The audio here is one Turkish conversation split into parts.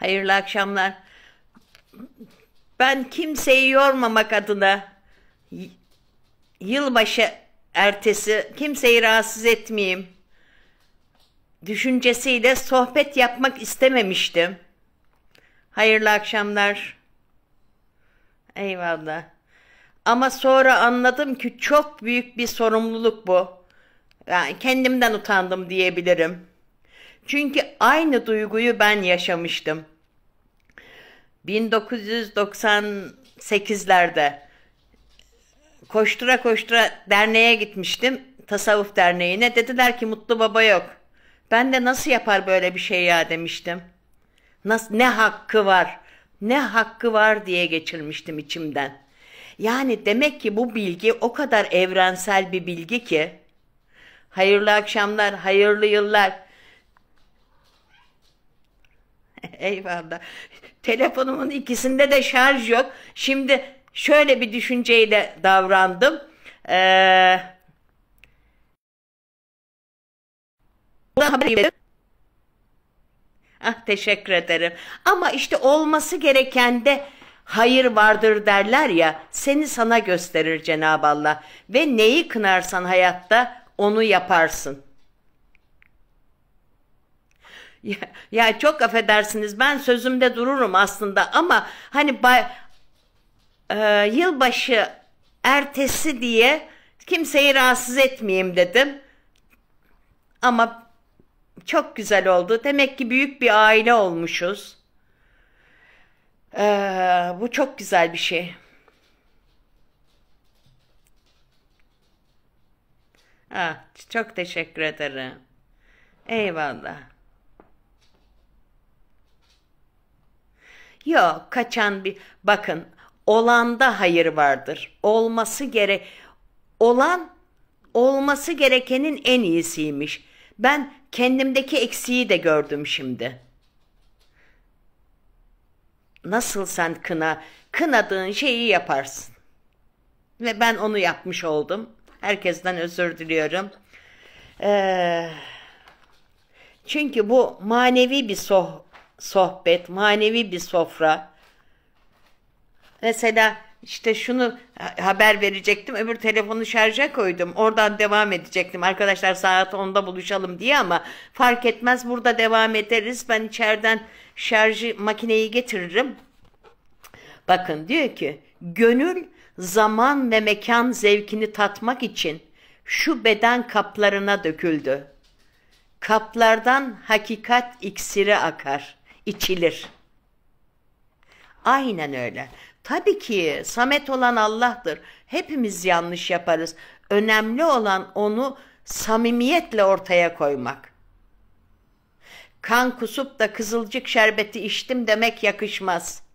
Hayırlı akşamlar. Ben kimseyi yormamak adına yılbaşı ertesi kimseyi rahatsız etmeyeyim düşüncesiyle sohbet yapmak istememiştim. Hayırlı akşamlar. Eyvallah. Ama sonra anladım ki çok büyük bir sorumluluk bu. Yani kendimden utandım diyebilirim. Çünkü aynı duyguyu ben yaşamıştım. 1998'lerde koştura koştura derneğe gitmiştim. Tasavvuf derneğine. Dediler ki Mutlu Baba yok. Ben de nasıl yapar böyle bir şey ya demiştim. Nasıl, ne hakkı var? Ne hakkı var diye geçirmiştim içimden. Yani demek ki bu bilgi o kadar evrensel bir bilgi ki. Hayırlı akşamlar, hayırlı yıllar. Eyvallah. Telefonumun ikisinde de şarj yok. Şimdi şöyle bir düşünceyle davrandım. Teşekkür ederim. Ama işte olması gereken de hayır vardır derler ya. Seni sana gösterir Cenab-ı Allah. Ve neyi kınarsan hayatta onu yaparsın. Ya çok affedersiniz, ben sözümde dururum aslında ama hani yılbaşı ertesi diye kimseyi rahatsız etmeyeyim dedim. Ama çok güzel oldu. Demek ki büyük bir aile olmuşuz. Bu çok güzel bir şey. Çok teşekkür ederim. Eyvallah. Yok, kaçan bir bakın, olanda hayır vardır. Olan olması gerekenin en iyisiymiş. Ben kendimdeki eksiği de gördüm şimdi. Nasıl sen kınadığın şeyi yaparsın. Ve ben onu yapmış oldum. Herkesten özür diliyorum. Çünkü bu manevi bir sohbet, manevi bir sofra. Mesela işte şunu haber verecektim, öbür telefonu şarja koydum. Oradan devam edecektim. Arkadaşlar saat 10'da buluşalım diye ama fark etmez, burada devam ederiz. Ben içeriden şarjı makineyi getiririm. Bakın diyor ki, gönül zaman ve mekan zevkini tatmak için şu beden kaplarına döküldü. Kaplardan hakikat iksiri akar, içilir. Aynen öyle. Tabii ki samet olan Allah'tır. Hepimiz yanlış yaparız. Önemli olan onu samimiyetle ortaya koymak. Kan kusup da kızılcık şerbeti içtim demek yakışmaz.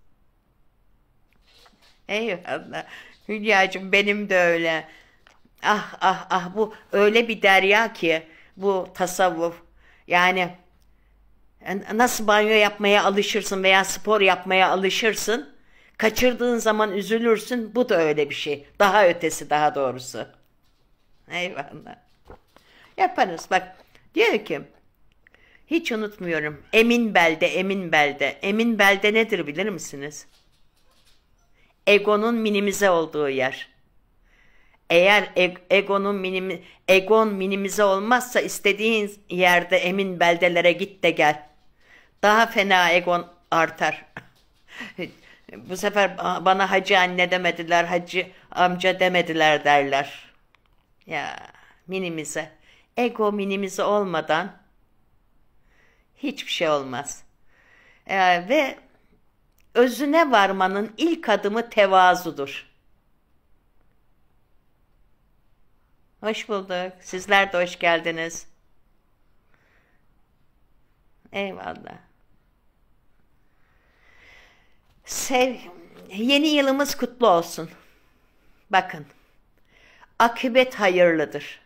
Eyvallah. Hülyacığım, benim de öyle. Bu öyle bir derya ki bu tasavvuf. Yani nasıl banyo yapmaya alışırsın veya spor yapmaya alışırsın. Kaçırdığın zaman üzülürsün. Bu da öyle bir şey. Daha ötesi, daha doğrusu. Eyvallah. Yaparız. Bak diyor ki, hiç unutmuyorum. Emin belde, emin belde. Emin belde nedir bilir misiniz? Egonun minimize olduğu yer. Eğer egon minimize olmazsa istediğin yerde emin beldelere git de gel. Daha fena egon artar. Bu sefer bana hacı anne demediler, hacı amca demediler derler. Ya minimize. Ego minimize olmadan hiçbir şey olmaz. Ve özüne varmanın ilk adımı tevazudur. Hoş bulduk. Sizler de hoş geldiniz. Eyvallah. Yeni yılımız kutlu olsun. Bakın, akıbet hayırlıdır.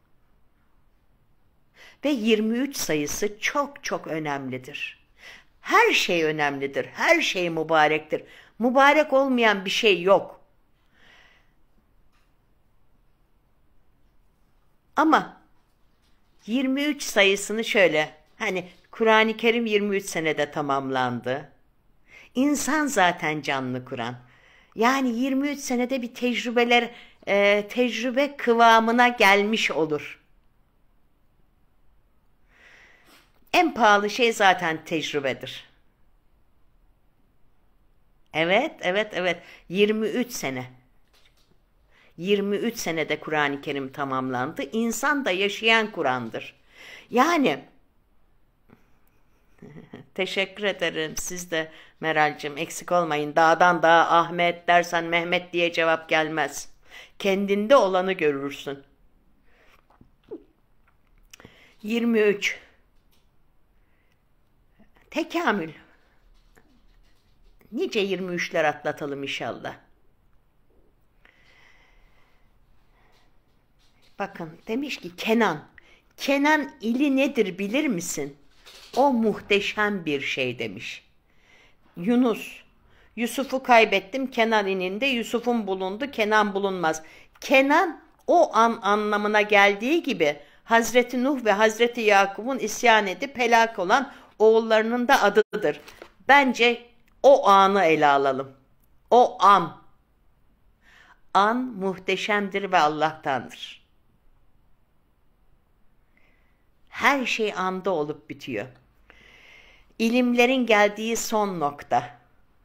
Ve 23 sayısı çok çok önemlidir. Her şey önemlidir. Her şey mübarektir. Mübarek olmayan bir şey yok. Ama 23 sayısını şöyle, hani Kur'an-ı Kerim 23 senede tamamlandı. İnsan zaten canlı Kur'an. Yani 23 senede bir tecrübe kıvamına gelmiş olur. En pahalı şey zaten tecrübedir. Evet, evet, evet. 23 sene. 23 senede Kur'an-ı Kerim tamamlandı. İnsan da yaşayan Kur'an'dır. Yani teşekkür ederim. Siz de Meral'cim eksik olmayın. Dağdan dağa Ahmet dersen Mehmet diye cevap gelmez. Kendinde olanı görürsün. 23. Tekamül. Nice 23'ler atlatalım inşallah. Bakın demiş ki Kenan. Kenan ili nedir bilir misin? O muhteşem bir şey demiş. Yunus. Yusuf'u kaybettim Kenan ininde. Yusuf'un bulundu Kenan bulunmaz. Kenan o an anlamına geldiği gibi Hazreti Nuh ve Hazreti Yakup'un isyan edip helak olan oğullarının da adıdır. Bence o anı ele alalım. O an. An muhteşemdir ve Allah'tandır. Her şey anda olup bitiyor. İlimlerin geldiği son nokta.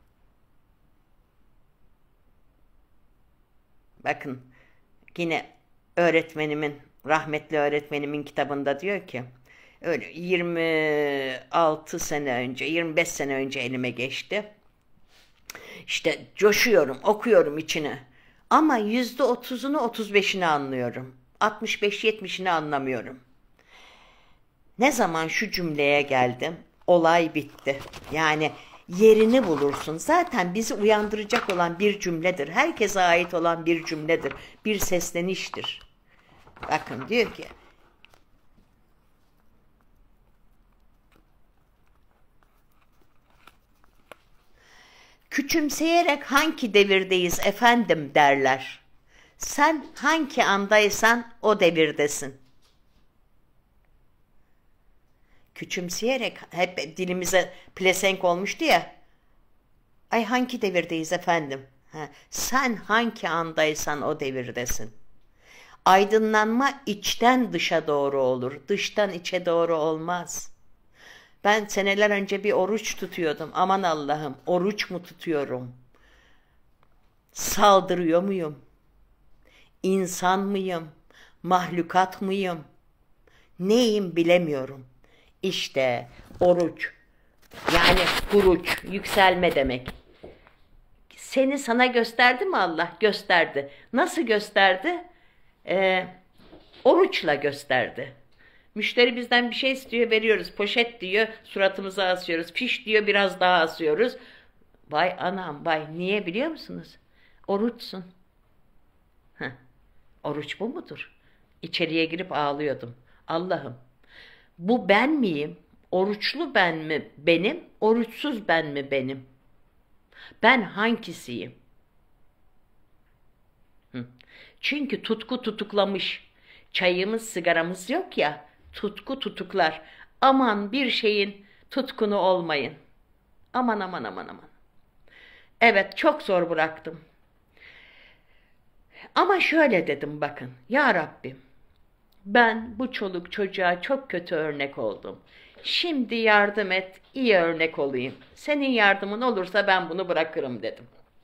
Bakın yine rahmetli öğretmenimin kitabında diyor ki öyle 26 sene önce, 25 sene önce elime geçti. İşte coşuyorum, okuyorum içine. Ama %30'unu, 35'ini anlıyorum. 65-70'ini anlamıyorum. Ne zaman şu cümleye geldim, olay bitti. Yani yerini bulursun. Zaten bizi uyandıracak olan bir cümledir. Herkese ait olan bir cümledir. Bir sesleniştir. Bakın diyor ki, küçümseyerek hangi devirdeyiz efendim derler. Sen hangi andaysan o devirdesin. Küçümseyerek hep dilimize pelesenk olmuştu ya. Ay hangi devirdeyiz efendim? Sen hangi andaysan o devirdesin. Aydınlanma içten dışa doğru olur. Dıştan içe doğru olmaz. Ben seneler önce bir oruç tutuyordum. Aman Allah'ım, oruç mu tutuyorum? Saldırıyor muyum? İnsan mıyım? Mahlukat mıyım? Neyim bilemiyorum. İşte oruç. Yani huruç, yükselme demek. Seni sana gösterdi mi Allah? Gösterdi. Nasıl gösterdi? Oruçla gösterdi. Müşteri bizden bir şey istiyor, veriyoruz. Poşet diyor, suratımıza asıyoruz. Fiş diyor, biraz daha asıyoruz. Vay anam, vay. Niye biliyor musunuz? Oruçsun. Heh. Oruç bu mudur? İçeriye girip ağlıyordum. Allah'ım, bu ben miyim? Oruçlu ben mi benim? Oruçsuz ben mi benim? Ben hangisiyim? Çünkü tutku tutuklamış. Çayımız, sigaramız yok ya. Tutku tutuklar. Aman bir şeyin tutkunu olmayın. Aman aman aman aman. Evet, çok zor bıraktım. Ama şöyle dedim bakın. Ya Rabbim, ben bu çoluk çocuğa çok kötü örnek oldum. Şimdi yardım et, iyi örnek olayım. Senin yardımın olursa ben bunu bırakırım dedim.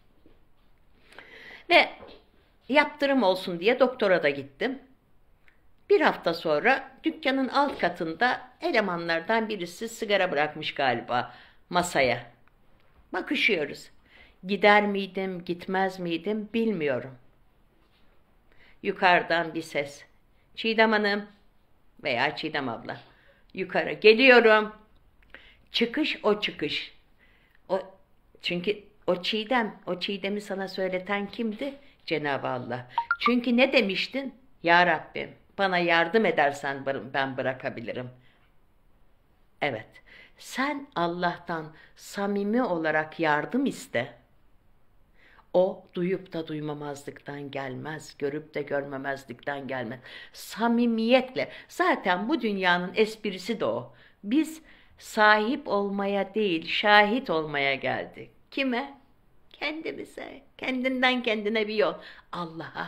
Ve yaptırım olsun diye doktora da gittim. Bir hafta sonra dükkanın alt katında elemanlardan birisi sigara bırakmış galiba masaya. Bakışıyoruz. Gider miydim, gitmez miydim bilmiyorum. Yukarıdan bir ses. Çiğdem Hanım veya Çiğdem abla. Yukarı geliyorum. Çıkış o çıkış. Çünkü o Çiğdem'i sana söyleten kimdi? Cenab-ı Allah. Çünkü ne demiştin? Ya Rabbim, bana yardım edersen ben bırakabilirim. Evet, sen Allah'tan samimi olarak yardım iste. O duyup da duymamazlıktan gelmez, görüp de görmemezlikten gelmez. Samimiyetle, zaten bu dünyanın esprisi de o. Biz sahip olmaya değil, şahit olmaya geldik. Kime? Kendimize. Kendinden kendine bir yol. Allah'a.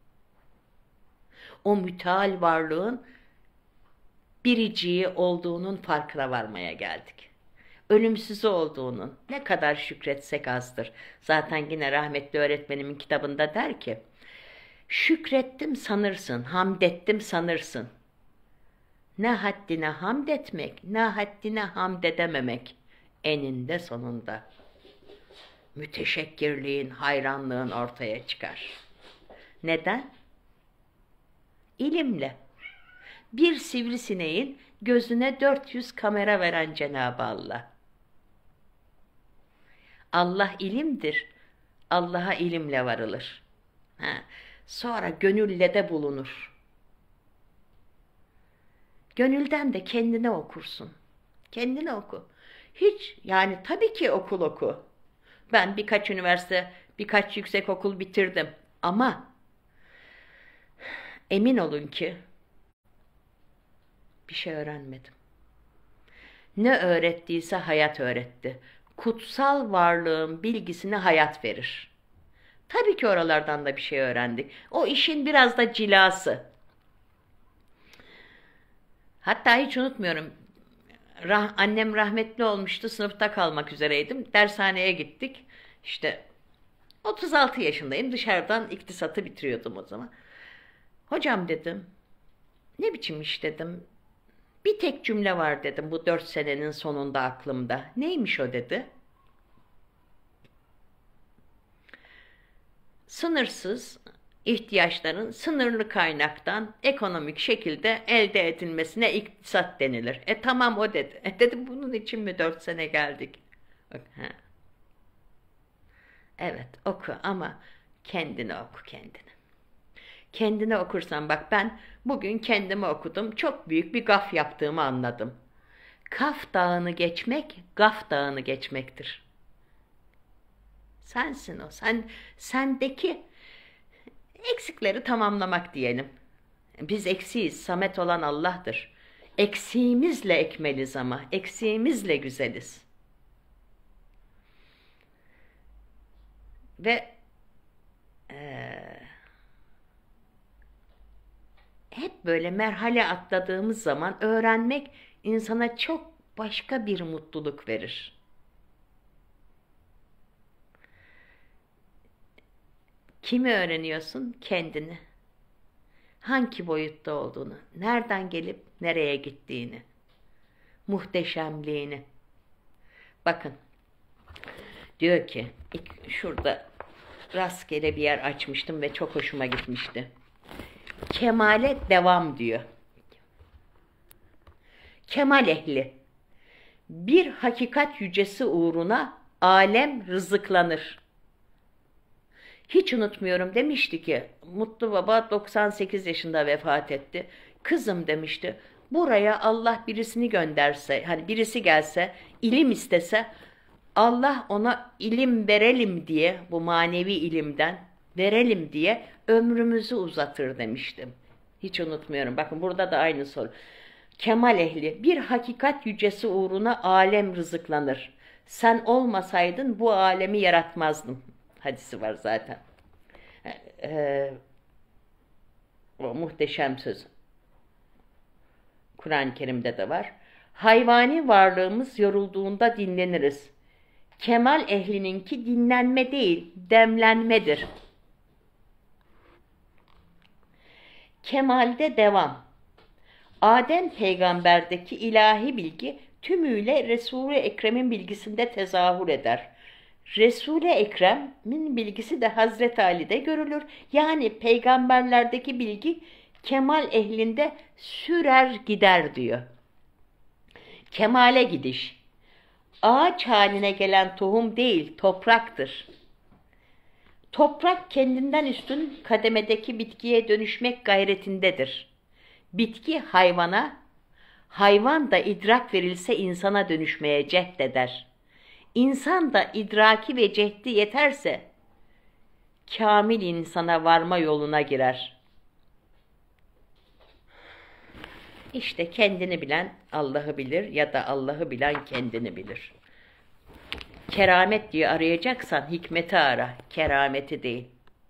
O müteal varlığın biriciği olduğunun farkına varmaya geldik. Ölümsüzü olduğunun ne kadar şükretsek azdır. Zaten yine rahmetli öğretmenimin kitabında der ki, şükrettim sanırsın, hamd ettim sanırsın. Ne haddine hamd etmek, ne haddine hamd edememek eninde sonunda müteşekkirliğin, hayranlığın ortaya çıkar. Neden? İlimle. Bir sivrisineğin gözüne 400 kamera veren Cenab-ı Allah. Allah ilimdir. Allah'a ilimle varılır. Sonra gönülle de bulunur. Gönülden de kendine okursun. Kendine oku. Hiç yani tabii ki oku. Ben birkaç üniversite, birkaç yüksekokul bitirdim. Ama emin olun ki bir şey öğrenmedim. Ne öğrettiyse hayat öğretti. Kutsal varlığın bilgisini hayat verir. Tabii ki oralardan da bir şey öğrendik. O işin biraz da cilası. Hatta hiç unutmuyorum. Annem rahmetli olmuştu. Sınıfta kalmak üzereydim. Dershaneye gittik. İşte 36 yaşındayım. Dışarıdan iktisatı bitiriyordum o zaman. Hocam dedim. Ne biçim iş dedim. Bir tek cümle var dedim bu 4 senenin sonunda aklımda. Neymiş o dedi. Sınırsız ihtiyaçların sınırlı kaynaktan ekonomik şekilde elde edilmesine iktisat denilir. Tamam o dedi. Dedim bunun için mi 4 sene geldik? Bak, evet oku ama kendini oku kendini. Kendine okursan bak ben bugün kendime okudum. Çok büyük bir gaf yaptığımı anladım. Kaf dağını geçmek, Gaf dağını geçmektir. Sensin o. Sendeki eksikleri tamamlamak diyelim. Biz eksiyiz. Samet olan Allah'tır. Eksiğimizle ekmeliz ama. Eksiğimizle güzeliz. Ve hep böyle merhale atladığımız zaman öğrenmek insana çok başka bir mutluluk verir. Kimi öğreniyorsun? Kendini. Hangi boyutta olduğunu, nereden gelip nereye gittiğini, muhteşemliğini. Bakın, diyor ki, şurada rastgele bir yer açmıştım ve çok hoşuma gitmişti. Kemale devam diyor. Kemal ehli. Bir hakikat yücesi uğruna alem rızıklanır. Hiç unutmuyorum demişti ki, Mutlu Baba 98 yaşında vefat etti. Kızım demişti, buraya Allah birisini gönderse, hani birisi gelse, ilim istese, Allah ona ilim verelim diye, bu manevi ilimden verelim diye ömrümüzü uzatır demiştim. Hiç unutmuyorum. Bakın burada da aynı soru. Kemal ehli, bir hakikat yücesi uğruna alem rızıklanır. Sen olmasaydın bu alemi yaratmazdın. Hadisi var zaten. O muhteşem söz. Kur'an-ı Kerim'de de var. Hayvani varlığımız yorulduğunda dinleniriz. Kemal ehlininki dinlenme değil, demlenmedir. Kemalde devam. Adem peygamberdeki ilahi bilgi tümüyle Resul-i Ekrem'in bilgisinde tezahür eder. Resul-i Ekrem'in bilgisi de Hazreti Ali'de görülür. Yani peygamberlerdeki bilgi kemal ehlinde sürer gider diyor. Kemale gidiş. Ağaç haline gelen tohum değil, topraktır. Toprak kendinden üstün kademedeki bitkiye dönüşmek gayretindedir. Bitki hayvana, hayvan da idrak verilse insana dönüşmeye cehdeder. İnsan da idraki ve cehdi yeterse, kamil insana varma yoluna girer. İşte kendini bilen Allah'ı bilir ya da Allah'ı bilen kendini bilir. keramet diye arayacaksan hikmeti ara, kerameti değil.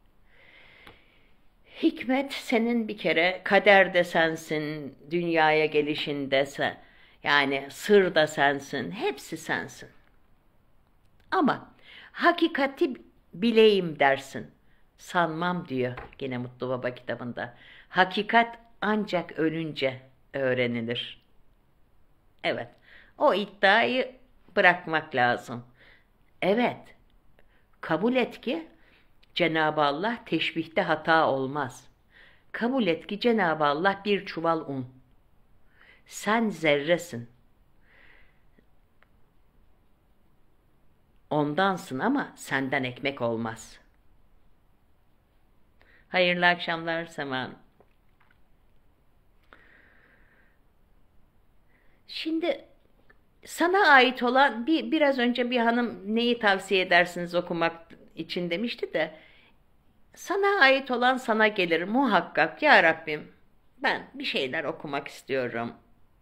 Hikmet senin bir kere kader de sensin, dünyaya gelişin de sen, yani sır da sensin, hepsi sensin. Ama hakikati bileyim dersin. Sanmam diyor gene Mutlu Baba kitabında. Hakikat ancak ölünce öğrenilir. Evet, o iddiayı bırakmak lazım. Evet, kabul et ki Cenab-ı Allah teşbihte hata olmaz. Kabul et ki Cenab-ı Allah bir çuval un. Sen zerresin. Ondansın ama senden ekmek olmaz. Hayırlı akşamlar Sema Hanım. Şimdi sana ait olan biraz önce bir hanım neyi tavsiye edersiniz okumak için demişti de sana ait olan sana gelir muhakkak. Ya Rabbim, ben bir şeyler okumak istiyorum.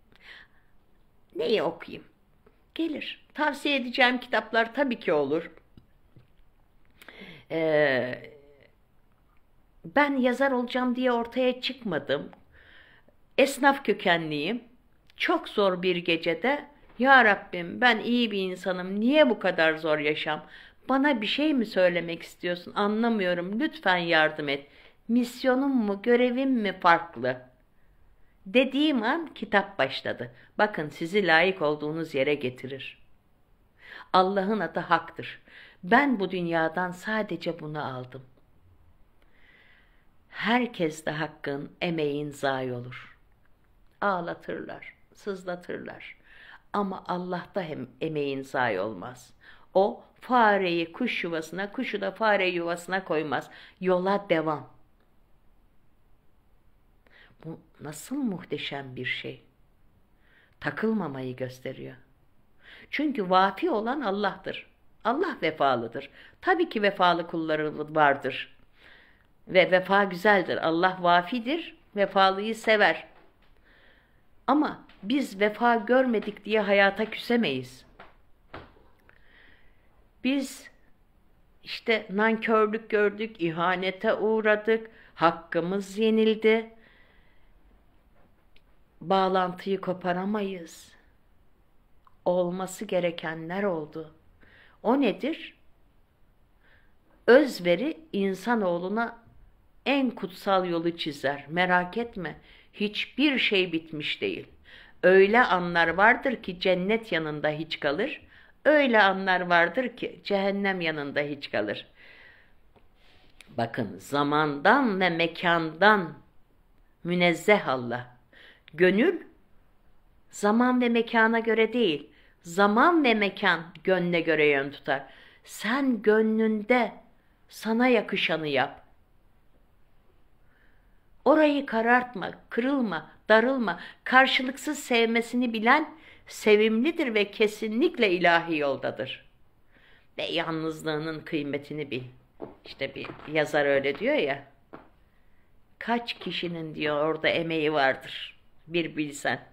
Neyi okuyayım? Gelir. Tavsiye edeceğim kitaplar tabii ki olur. Ben yazar olacağım diye ortaya çıkmadım. Esnaf kökenliyim. Çok zor bir gecede ya Rabbim, ben iyi bir insanım. Niye bu kadar zor yaşam? Bana bir şey mi söylemek istiyorsun? Anlamıyorum. Lütfen yardım et. Misyonum mu, görevim mi farklı? Dediğim an kitap başladı. Bakın, sizi layık olduğunuz yere getirir. Allah'ın adı haktır. Ben bu dünyadan sadece bunu aldım. Herkes de hakkın, emeğin zayi olur. Ağlatırlar, sızlatırlar. Ama Allah'ta hem emeğin zayi olmaz. O fareyi kuş yuvasına, kuşu da fare yuvasına koymaz. Yola devam. Bu nasıl muhteşem bir şey. Takılmamayı gösteriyor. Çünkü vafi olan Allah'tır. Allah vefalıdır. Tabii ki vefalı kulları vardır. Ve vefa güzeldir. Allah vafidir, vefalıyı sever. Ama biz vefa görmedik diye hayata küsemeyiz. Biz işte nankörlük gördük, ihanete uğradık, hakkımız yenildi. Bağlantıyı koparamayız. Olması gerekenler oldu. O nedir? Özveri insanoğluna en kutsal yolu çizer. Merak etme, hiçbir şey bitmiş değil. Öyle anlar vardır ki cennet yanında hiç kalır. Öyle anlar vardır ki cehennem yanında hiç kalır. Bakın, zamandan ve mekandan münezzeh Allah. Gönül zaman ve mekana göre değil, zaman ve mekan gönle göre yön tutar. Sen gönlünde sana yakışanı yap. Orayı karartma, kırılma, darılma. Karşılıksız sevmesini bilen sevimlidir ve kesinlikle ilahi yoldadır. Ve yalnızlığının kıymetini bil. İşte bir yazar öyle diyor ya. Kaç kişinin diyor orada emeği vardır. Bir bilsen.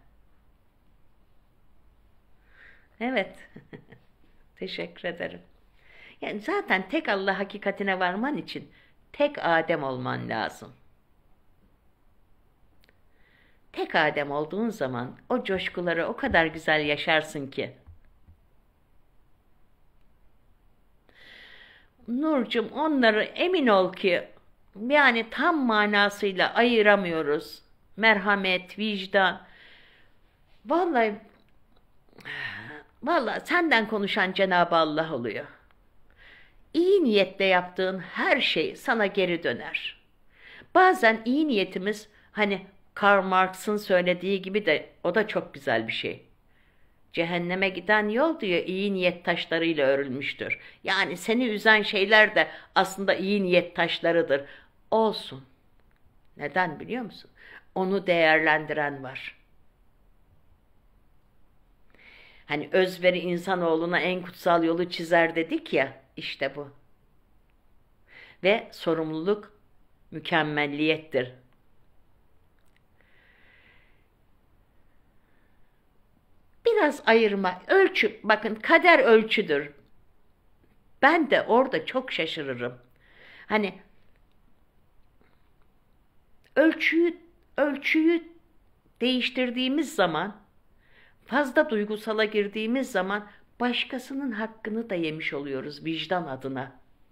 Evet. Teşekkür ederim. Yani zaten tek Allah hakikatine varman için tek Adem olman lazım. Tek Adem olduğun zaman o coşkuları o kadar güzel yaşarsın ki. Nurcum, onları emin ol ki yani tam manasıyla ayıramıyoruz. Merhamet, vicdan. Vallahi senden konuşan Cenab-ı Allah oluyor. İyi niyetle yaptığın her şey sana geri döner. Bazen iyi niyetimiz, hani Karl Marx'ın söylediği gibi, de o da çok güzel bir şey. Cehenneme giden yol diyor iyi niyet taşlarıyla örülmüştür. Yani seni üzen şeyler de aslında iyi niyet taşlarıdır. Olsun. Neden biliyor musun? Onu değerlendiren var. Hani özveri insanoğluna en kutsal yolu çizer dedik ya, işte bu. Ve sorumluluk mükemmelliyettir. Biraz ayırma, ölçü, bakın kader ölçüdür. Ben de orada çok şaşırırım. Hani ölçüyü değiştirdiğimiz zaman, fazla duygusala girdiğimiz zaman başkasının hakkını da yemiş oluyoruz vicdan adına.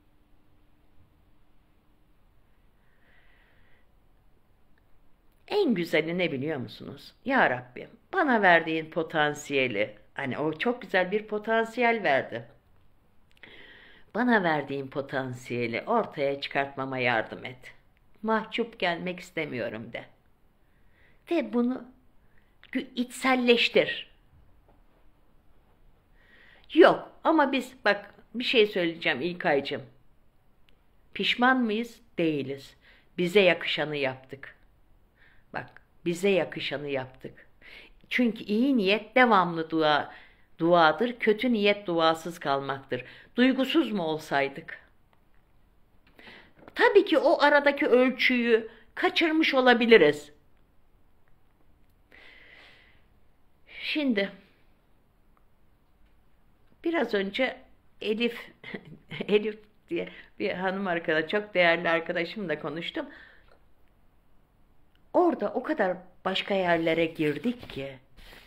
En güzeli ne biliyor musunuz? Ya Rabbim, bana verdiğin potansiyeli, hani o çok güzel bir potansiyel verdi. Bana verdiğin potansiyeli ortaya çıkartmama yardım et. Mahcup gelmek istemiyorum de. Ve bunu içselleştir. Yok ama biz bak bir şey söyleyeceğim İlkaycığım. Pişman mıyız? Değiliz. Bize yakışanı yaptık. Bak bize yakışanı yaptık. Çünkü iyi niyet devamlı duadır, kötü niyet duasız kalmaktır. Duygusuz mu olsaydık? Tabii ki o aradaki ölçüyü kaçırmış olabiliriz. Şimdi biraz önce Elif Elif diye bir hanım arkadaş, çok değerli arkadaşımla konuştum. Orada o kadar başka yerlere girdik ki.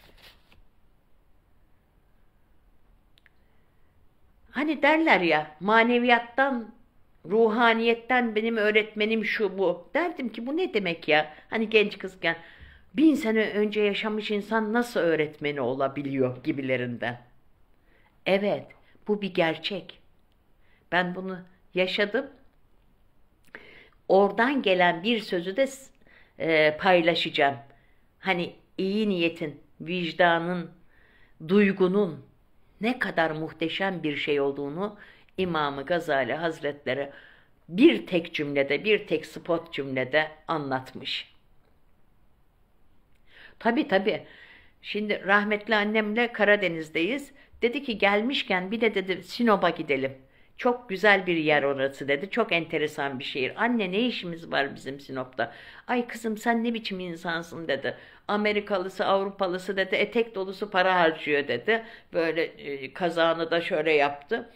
Hani derler ya, maneviyattan, ruhaniyetten benim öğretmenim şu bu. Derdim ki bu ne demek ya? Hani genç kızken 1000 sene önce yaşamış insan nasıl öğretmeni olabiliyor gibilerinden. Evet, bu bir gerçek. Ben bunu yaşadım. Oradan gelen bir sözü de paylaşacağım. Hani iyi niyetin, vicdanın, duygunun ne kadar muhteşem bir şey olduğunu İmam-ı Gazali Hazretleri bir tek cümlede, bir tek spot cümlede anlatmış. Tabii. Şimdi rahmetli annemle Karadeniz'deyiz. Dedi ki gelmişken bir de dedi Sinop'a gidelim. Çok güzel bir yer orası dedi. Çok enteresan bir şehir. Anne ne işimiz var bizim Sinop'ta? Ay kızım sen ne biçim insansın dedi. Amerikalısı, Avrupalısı dedi. Etek dolusu para harcıyor dedi. Böyle kazağını da şöyle yaptı.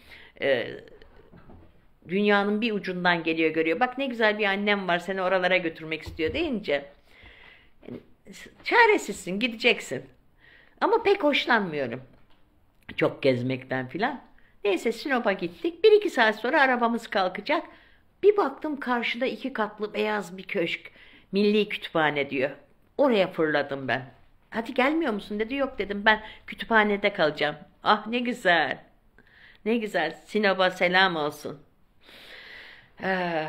Dünyanın bir ucundan geliyor görüyor. Bak ne güzel bir annem var seni oralara götürmek istiyor deyince. Çaresizsin gideceksin. Ama pek hoşlanmıyorum. Çok gezmekten filan. Neyse Sinop'a gittik. 1-2 saat sonra arabamız kalkacak. Bir baktım karşıda 2 katlı beyaz bir köşk. Milli Kütüphane diyor. Oraya fırladım ben. Hadi gelmiyor musun dedi. Yok dedim ben kütüphanede kalacağım. Ah ne güzel. Ne güzel. Sinop'a selam olsun. Ee,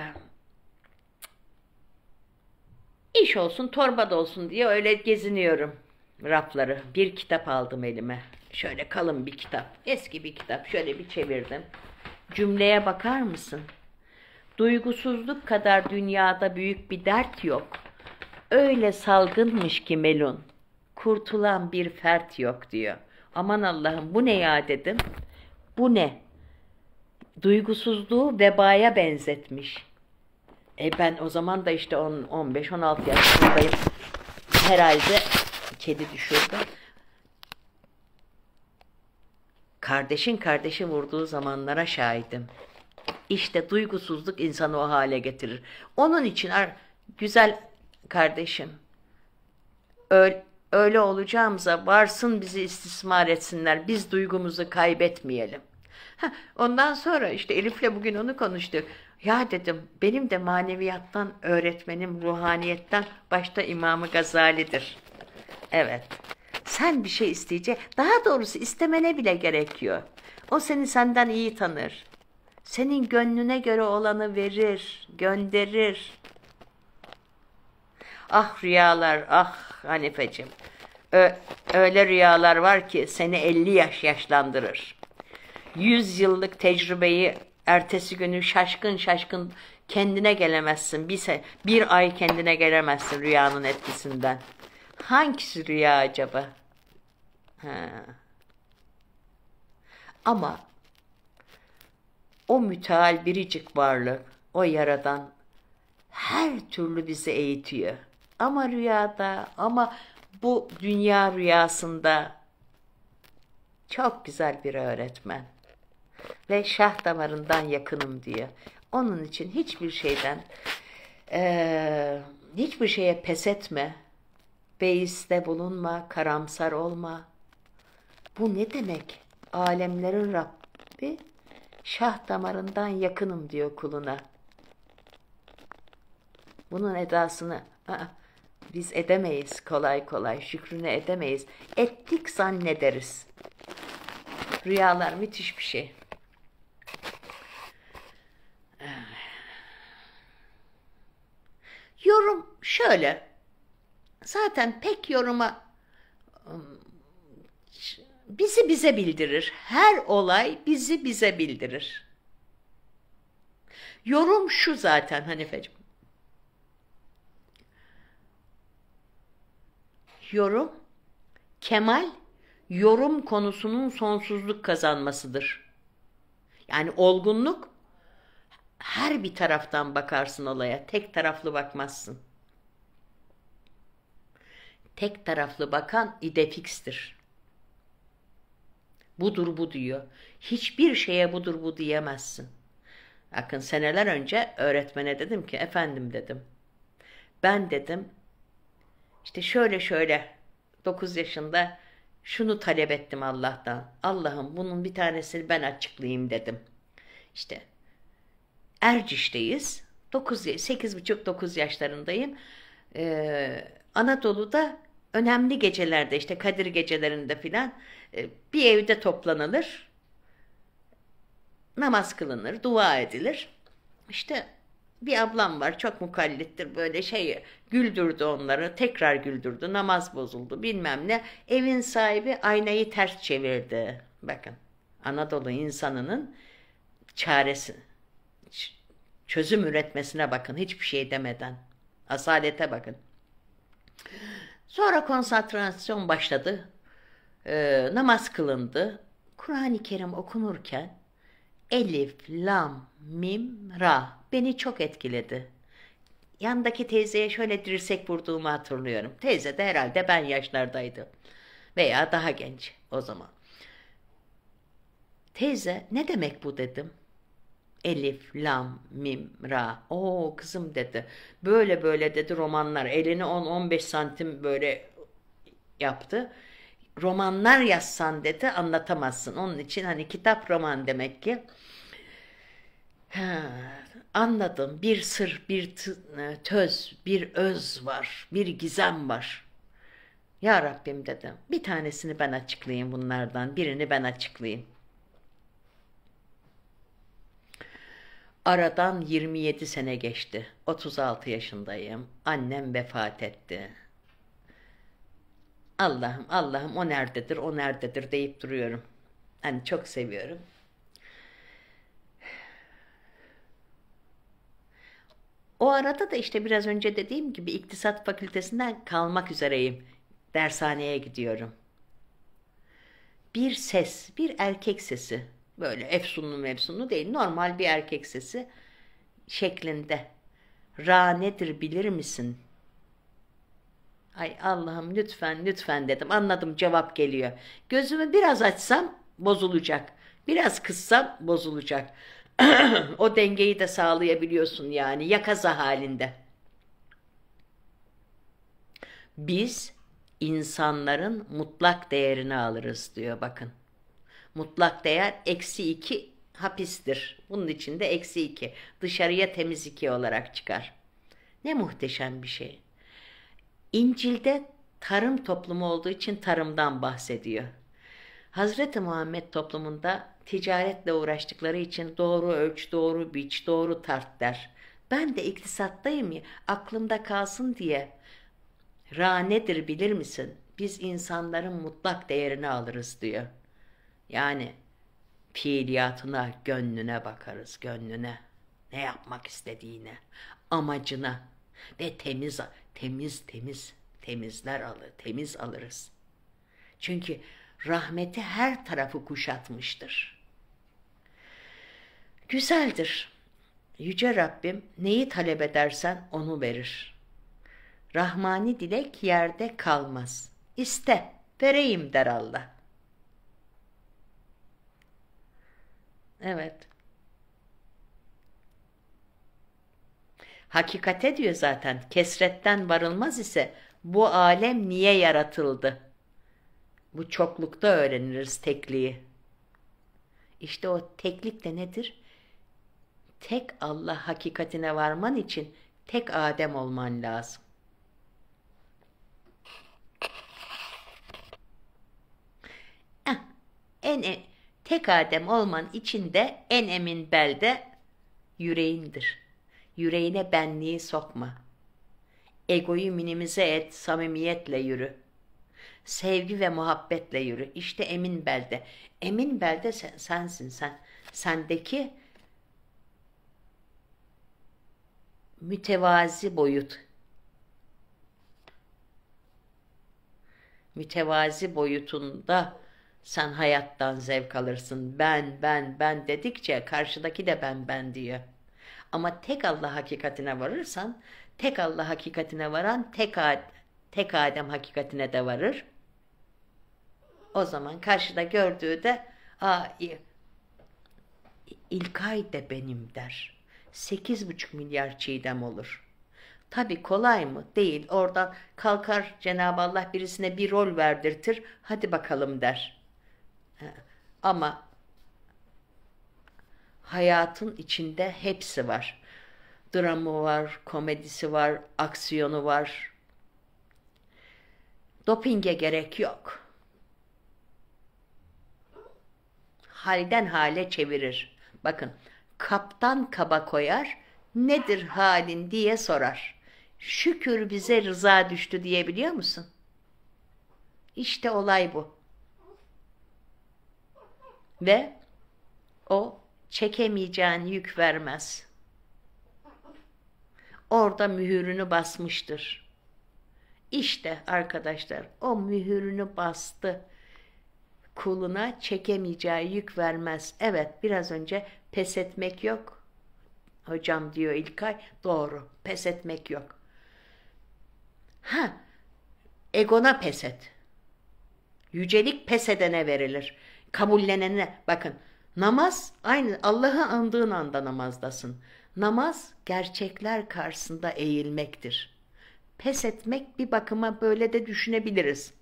İş olsun, torba da olsun diye öyle geziniyorum rafları. Bir kitap aldım elime. Şöyle kalın bir kitap. Eski bir kitap. Şöyle bir çevirdim. Cümleye bakar mısın? Duygusuzluk kadar dünyada büyük bir dert yok. Öyle salgınmış ki melun. Kurtulan bir fert yok diyor. Aman Allah'ım bu ne ya dedim. Bu ne? Duygusuzluğu vebaya benzetmiş. Ben o zaman da işte 15-16 yaşındayım. Herhalde kedi düşürdü. Kardeşin kardeşi vurduğu zamanlara şahidim. İşte duygusuzluk insanı o hale getirir. Onun için güzel kardeşim, öyle olacağımıza varsın bizi istismar etsinler. Biz duygumuzu kaybetmeyelim. Ondan sonra işte Elif'le bugün onu konuştuk. Ya dedim benim de maneviyattan öğretmenim ruhaniyetten başta İmam-ı Gazali'dir. Evet. Sen bir şey isteyecek, daha doğrusu istemene bile gerekiyor. O seni senden iyi tanır. Senin gönlüne göre olanı verir, gönderir. Ah rüyalar, ah Hanifeciğim. Öyle rüyalar var ki seni 50 yaş yaşlandırır. 100 yıllık tecrübeyi ertesi günü şaşkın şaşkın kendine gelemezsin. Bir ay kendine gelemezsin rüyanın etkisinden. Hangisi rüya acaba? Ha. Ama o müteal biricik varlık, o yaradan her türlü bizi eğitiyor. Ama rüyada, ama bu dünya rüyasında çok güzel bir öğretmen. ve şah damarından yakınım diyor. Onun için hiçbir şeyden, hiçbir şeye pes etme, beiste bulunma, karamsar olma. Bu ne demek? Alemlerin Rabbi şah damarından yakınım diyor kuluna. Bunun edasını biz edemeyiz kolay kolay, şükrünü edemeyiz. Ettik zannederiz. Rüyalar müthiş bir şey. Yorum şöyle. Zaten pek yoruma bizi bize bildirir. Her olay bizi bize bildirir. Yorum şu zaten Hanifeciğim. Yorum, kemal, yorum konusunun sonsuzluk kazanmasıdır. Yani olgunluk, her bir taraftan bakarsın olaya, tek taraflı bakmazsın. Tek taraflı bakan idefikstir. Budur bu diyor. Hiçbir şeye budur bu diyemezsin. Bakın seneler önce öğretmene dedim ki, efendim dedim, ben dedim, İşte şöyle 9 yaşında şunu talep ettim Allah'tan. Allah'ım bunun bir tanesini ben açıklayayım dedim. İşte Erciş'teyiz. 8,5-9 yaşlarındayım. Anadolu'da önemli gecelerde, işte Kadir gecelerinde filan bir evde toplanılır. Namaz kılınır, dua edilir. İşte bir ablam var, çok mukallittir, böyle güldürdü onları, tekrar güldürdü, namaz bozuldu bilmem ne. Evin sahibi aynayı ters çevirdi. Bakın, Anadolu insanının çaresi, çözüm üretmesine bakın, hiçbir şey demeden. Asalete bakın. Sonra konsantrasyon başladı. Namaz kılındı. Kur'an-ı Kerim okunurken Elif, lam, mim, ra beni çok etkiledi. Yandaki teyzeye şöyle dirsek vurduğumu hatırlıyorum. Teyze de herhalde ben yaşlardaydı. Veya daha genç o zaman. Teyze, ne demek bu dedim. Elif, lam, mim, ra. Oo kızım dedi. Böyle böyle dedi romanlar. Elini 10-15 santim böyle yaptı. Romanlar yazsan dedi anlatamazsın. Onun için hani kitap roman demek ki. Anladım. Bir sır, bir töz, bir öz var, bir gizem var. Ya Rabbim dedim. Bir tanesini ben açıklayayım bunlardan. Birini ben açıklayayım. Aradan 27 sene geçti. 36 yaşındayım. Annem vefat etti. Allah'ım, Allah'ım o nerededir, o nerededir deyip duruyorum. Hani çok seviyorum. O arada da işte biraz önce dediğim gibi İktisat Fakültesinden kalmak üzereyim. Dershaneye gidiyorum. Bir ses, bir erkek sesi. Böyle efsunlu mefsunlu değil, normal bir erkek sesi şeklinde. Ra nedir bilir misin? Ay Allah'ım lütfen lütfen dedim. Anladım, cevap geliyor. Gözümü biraz açsam bozulacak. Biraz kıssam bozulacak. O dengeyi de sağlayabiliyorsun yani yakaza halinde. Biz insanların mutlak değerini alırız diyor bakın. Mutlak değer -2 hapistir. Bunun içinde -2. Dışarıya temiz 2 olarak çıkar. Ne muhteşem bir şey. İncil'de tarım toplumu olduğu için tarımdan bahsediyor. Hazreti Muhammed toplumunda ticaretle uğraştıkları için doğru ölç, doğru biç, doğru tart der. Ben de iktisattayım ya, aklımda kalsın diye. Ra nedir bilir misin? Biz insanların mutlak değerini alırız diyor. Yani fiiliyatına, gönlüne bakarız, gönlüne. Ne yapmak istediğine, amacına ve temiz alırız. Çünkü rahmeti her tarafı kuşatmıştır. Güzeldir. Yüce Rabbim neyi talep edersen onu verir. Rahmani dilek yerde kalmaz. İste, vereyim der Allah. Evet. Hakikate diyor zaten. Kesretten varılmaz ise bu alem niye yaratıldı? Bu çoklukta öğreniriz tekliği. İşte o teklik de nedir? Tek Allah hakikatine varman için tek Adem olman lazım. Eh, tek Adem olman için de en emin belde yüreğindir. Yüreğine benliği sokma. Egoyu minimize et, samimiyetle yürü. Sevgi ve muhabbetle yürü. İşte emin belde. Emin belde sensin sen. Sendeki mütevazi boyut. Mütevazi boyutunda sen hayattan zevk alırsın. Ben dedikçe karşıdaki de ben diyor. Ama tek Allah hakikatine varırsan, tek Allah hakikatine varan tek Adem hakikatine de varır. O zaman karşıda gördüğü de İlkay de benim der. 8,5 milyar çiğdem olur. Tabii kolay mı? Değil. Oradan kalkar Cenab-ı Allah birisine bir rol verdirtir. Hadi bakalım der. Ama hayatın içinde hepsi var. Dramı var, komedisi var, aksiyonu var. Dopinge gerek yok. Halden hale çevirir. Bakın, kaptan kaba koyar, nedir halin diye sorar. Şükür bize rıza düştü diyebiliyor musun? İşte olay bu. Ve o çekemeyeceğin yük vermez. Orada mühürünü basmıştır. İşte arkadaşlar o mühürünü bastı. Kuluna çekemeyeceği yük vermez. Evet, biraz önce pes etmek yok. Hocam diyor İlkay, doğru, pes etmek yok. Egona pes et. Yücelik pes edene verilir. Kabullenene, bakın, namaz aynı Allah'ı andığın anda namazdasın. Namaz gerçekler karşısında eğilmektir. Pes etmek bir bakıma böyle de düşünebiliriz.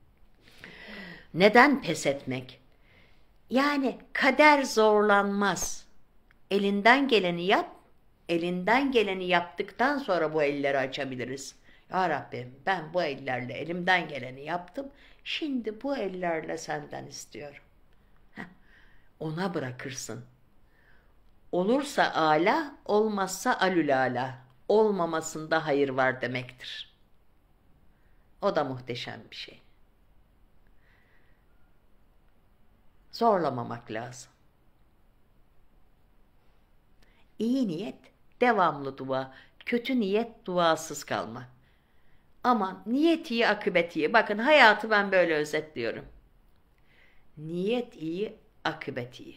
Neden pes etmek? Yani kader zorlanmaz. Elinden geleni yap, elinden geleni yaptıktan sonra bu elleri açabiliriz. Ya Rabbim, ben bu ellerle elimden geleni yaptım, şimdi bu ellerle senden istiyorum. Ona bırakırsın. Olursa âlâ, olmazsa alülâlâ. Olmamasında hayır var demektir. O da muhteşem bir şey. Zorlamamak lazım. İyi niyet, devamlı dua, kötü niyet duasız kalma. Ama niyet iyi, akıbet iyi. Bakın hayatı ben böyle özetliyorum. Niyet iyi, akıbet iyi.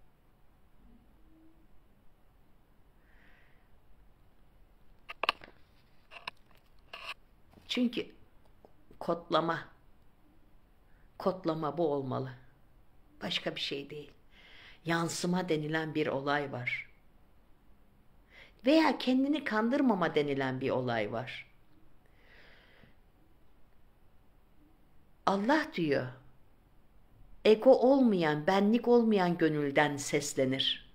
Çünkü kodlama bu olmalı. Başka bir şey değil. Yansıma denilen bir olay var. Veya kendini kandırmama denilen bir olay var. Allah diyor, ego olmayan, benlik olmayan gönülden seslenir.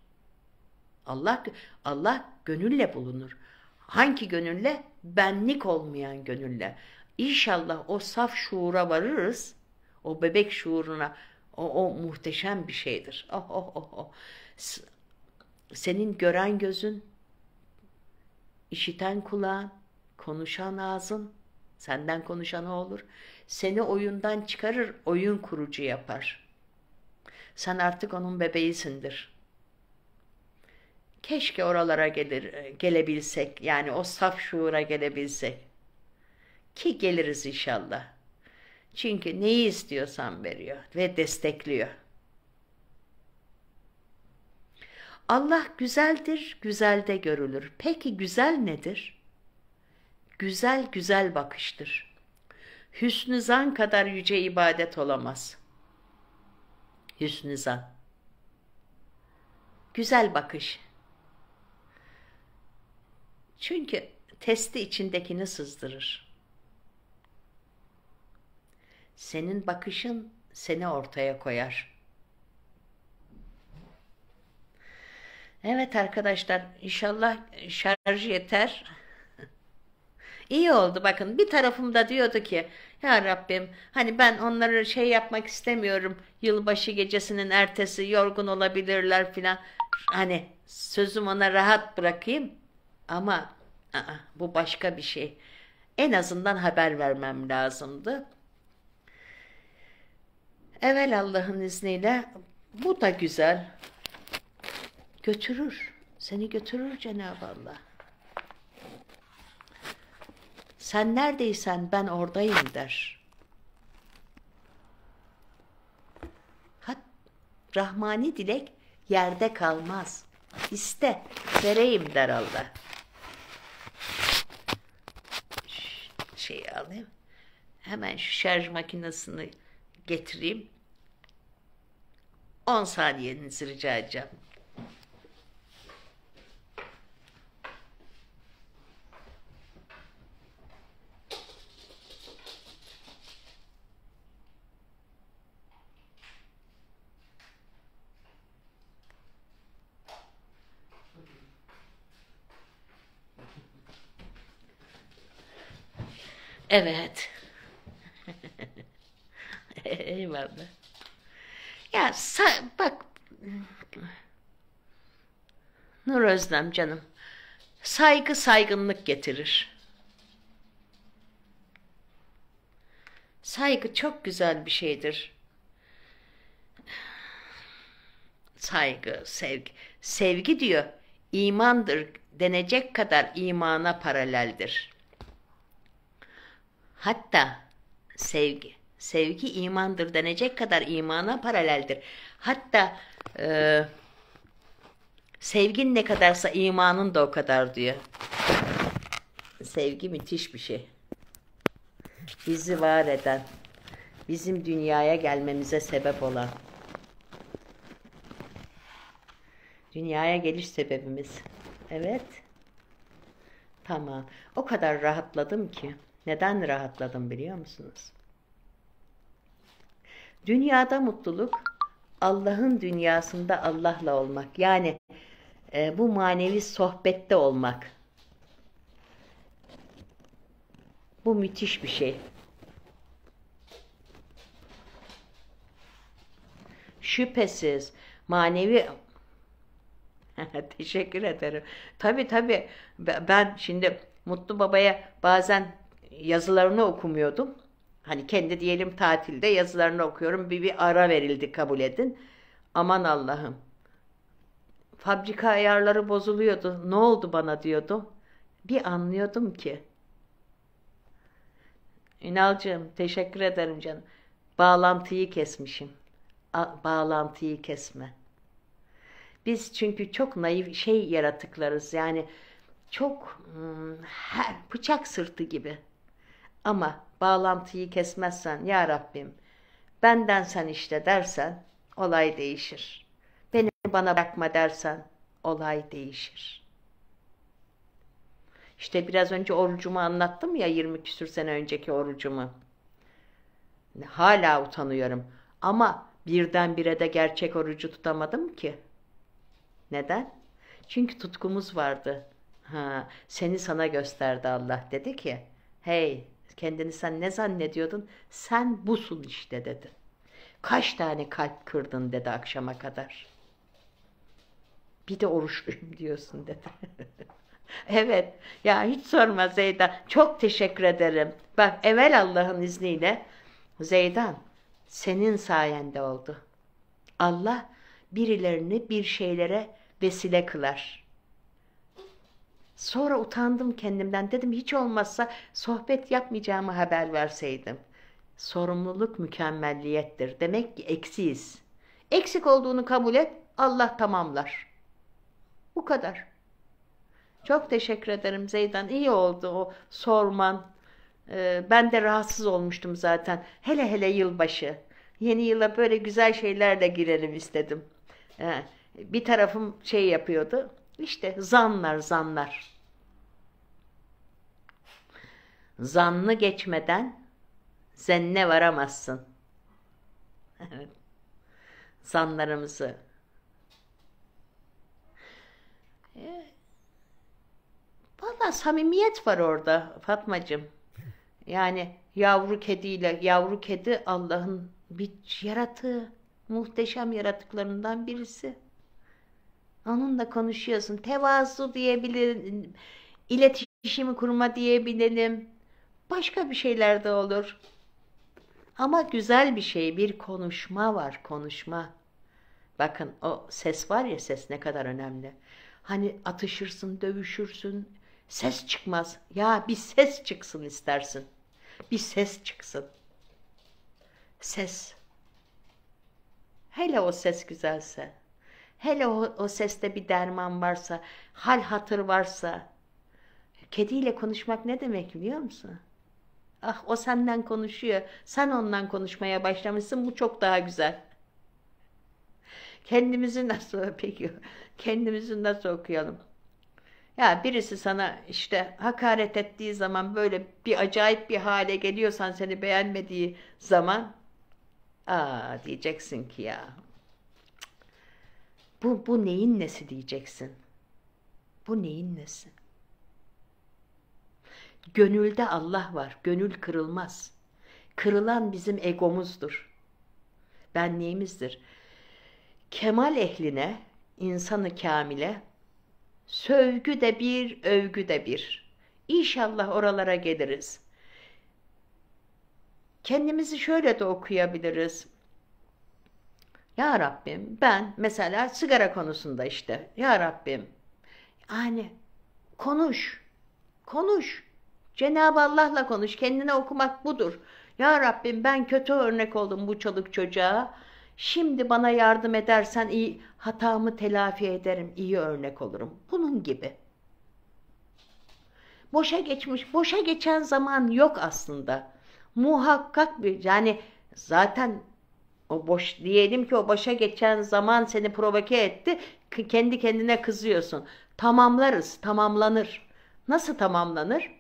Allah gönülle bulunur. Hangi gönülle? Benlik olmayan gönülle. İnşallah o saf şuura varırız. O bebek şuuruna. O muhteşem bir şeydir. Senin gören gözün, işiten kulağın, konuşan ağzın, senden konuşan o olur. Seni oyundan çıkarır, oyun kurucu yapar. Sen artık onun bebeğisindir. Keşke oralara gelebilsek, yani o saf şuura gelebilsek. Ki geliriz inşallah. Çünkü neyi istiyorsan veriyor ve destekliyor. Allah güzeldir, güzelde görülür. Peki güzel nedir? Güzel güzel bakıştır. Hüsnü zan kadar yüce ibadet olamaz. Hüsnü zan. Güzel bakış. Çünkü testi içindekini sızdırır. Senin bakışın seni ortaya koyar. Evet arkadaşlar, inşallah şarj yeter. İyi oldu bakın. Bir tarafım da diyordu ki ya Rabbim hani ben onları şey yapmak istemiyorum. Yılbaşı gecesinin ertesi yorgun olabilirler filan. Hani sözüm ona rahat bırakayım. Ama bu başka bir şey. En azından haber vermem lazımdı. Evvel Allah'ın izniyle bu da güzel. Götürür. Seni götürür Cenab-ı Allah. Sen neredeysen ben oradayım der. Rahmani dilek yerde kalmaz. İste, vereyim der Allah. Şeyi alayım. Hemen şu şarj makinesini getireyim. 10 saniyenizi rica edeceğim. Evet. Eyvallah. Ya bak Nur Özlem canım. Saygı saygınlık getirir. Saygı çok güzel bir şeydir. Saygı, sevgi. Sevgi diyor, imandır denecek kadar imana paraleldir. Hatta sevgi imandır denecek kadar imana paraleldir. Hatta sevgin ne kadarsa imanın da o kadar diyor. Sevgi müthiş bir şey. Bizi var eden, bizim dünyaya gelmemize sebep olan, dünyaya geliş sebebimiz. Evet. Tamam. O kadar rahatladım ki. Neden rahatladım biliyor musunuz? Dünyada mutluluk, Allah'ın dünyasında Allah'la olmak. Yani bu manevi sohbette olmak. Bu müthiş bir şey. Şüphesiz manevi teşekkür ederim. Tabii ben şimdi Mutlu Baba'ya bazen yazılarını okumuyordum. Hani kendi diyelim tatilde yazılarını okuyorum. Bir ara verildi kabul edin. Aman Allah'ım. Fabrika ayarları bozuluyordu. Ne oldu bana diyordum. Bir anlıyordum ki. Ünalcığım teşekkür ederim canım. Bağlantıyı kesmişim. Bağlantıyı kesme. Biz çünkü çok naif yaratıklarız. Yani çok bıçak sırtı gibi. Ama bağlantıyı kesmezsen ya Rabbim benden sen işte dersen olay değişir. Beni bana bırakma dersen olay değişir. İşte biraz önce orucumu anlattım ya 20 küsür sene önceki orucumu. Hala utanıyorum. Ama birdenbire de gerçek orucu tutamadım ki. Neden? Çünkü tutkumuz vardı. Seni sana gösterdi Allah dedi ki, hey kendini sen ne zannediyordun? Sen busun işte dedi. Kaç tane kalp kırdın dedi akşama kadar. Bir de oruçluyum diyorsun dedi. Evet ya hiç sorma Zeydan. Çok teşekkür ederim. Bak evvel Allah'ın izniyle Zeydan senin sayende oldu. Allah birilerini bir şeylere vesile kılar. Sonra utandım kendimden. Dedim hiç olmazsa sohbet yapmayacağımı haber verseydim. Sorumluluk mükemmelliyettir. Demek ki eksiyiz. Eksik olduğunu kabul et, Allah tamamlar. Bu kadar. Çok teşekkür ederim Zeydan. İyi oldu o sorman. Ben de rahatsız olmuştum zaten. Hele hele yılbaşı. Yeni yıla böyle güzel şeylerle girelim istedim. Bir tarafım şey yapıyordu. İşte zanlar, zanlar. Zannı geçmeden zenne varamazsın. Zanlarımızı. Vallahi samimiyet var orada Fatmacığım. Yani yavru kediyle, yavru kedi Allah'ın bir yaratığı, muhteşem yaratıklarından birisi. Onunla konuşuyorsun. Tevazu diyebilirim, iletişimi kurma diyebilirim. Başka bir şeyler de olur. Ama güzel bir şey, bir konuşma var, konuşma. Bakın o ses var ya, ses ne kadar önemli. Hani atışırsın, dövüşürsün, ses çıkmaz. Ya bir ses çıksın istersin. Bir ses çıksın. Ses. Hele o ses güzelse. Hele o seste bir derman varsa, hal hatır varsa. Kediyle konuşmak ne demek biliyor musun? Ah, o senden konuşuyor. Sen ondan konuşmaya başlamışsın. Bu çok daha güzel. Kendimizi nasıl peki? Kendimizi nasıl okuyalım? Ya birisi sana işte hakaret ettiği zaman, böyle bir acayip bir hale geliyorsan, seni beğenmediği zaman, diyeceksin ki ya bu neyin nesi diyeceksin. Bu neyin nesi? Gönülde Allah var. Gönül kırılmaz. Kırılan bizim egomuzdur. Benliğimizdir. Kemal ehline, insanı kamile, sövgü de bir, övgü de bir. İnşallah oralara geliriz. Kendimizi şöyle de okuyabiliriz. Ya Rabbim, ben mesela sigara konusunda işte, ya Rabbim, yani konuş, konuş. Cenab-ı Allah'la konuş, kendine okumak budur. Ya Rabbim, ben kötü örnek oldum bu çoluk çocuğa. Şimdi bana yardım edersen iyi, hatamı telafi ederim, iyi örnek olurum. Bunun gibi. Boşa geçmiş, boşa geçen zaman yok aslında. Muhakkak bir, yani zaten o boş, diyelim ki o boşa geçen zaman seni provoke etti, kendi kendine kızıyorsun. Tamamlarız, tamamlanır. Nasıl tamamlanır?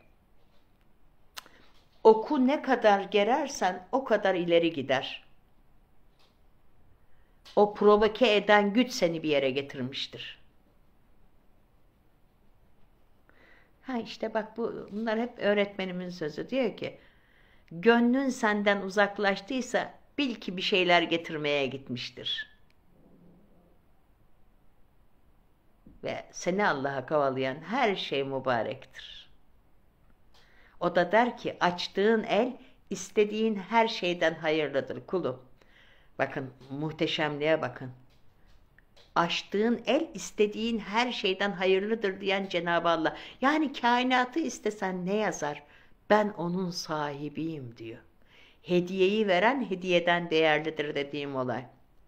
Oku ne kadar gerersen o kadar ileri gider. O provoke eden güç seni bir yere getirmiştir. Ha işte bak, bunlar hep öğretmenimin sözü. Diyor ki, gönlün senden uzaklaştıysa bil ki bir şeyler getirmeye gitmiştir. Ve seni Allah'a kovalayan her şey mübarektir. O da der ki, açtığın el istediğin her şeyden hayırlıdır kulum. Bakın, muhteşemliğe bakın. Açtığın el istediğin her şeyden hayırlıdır diyen Cenab-ı Allah. Yani kainatı istesen ne yazar? Ben onun sahibiyim diyor. Hediyeyi veren hediyeden değerlidir dediğim olay.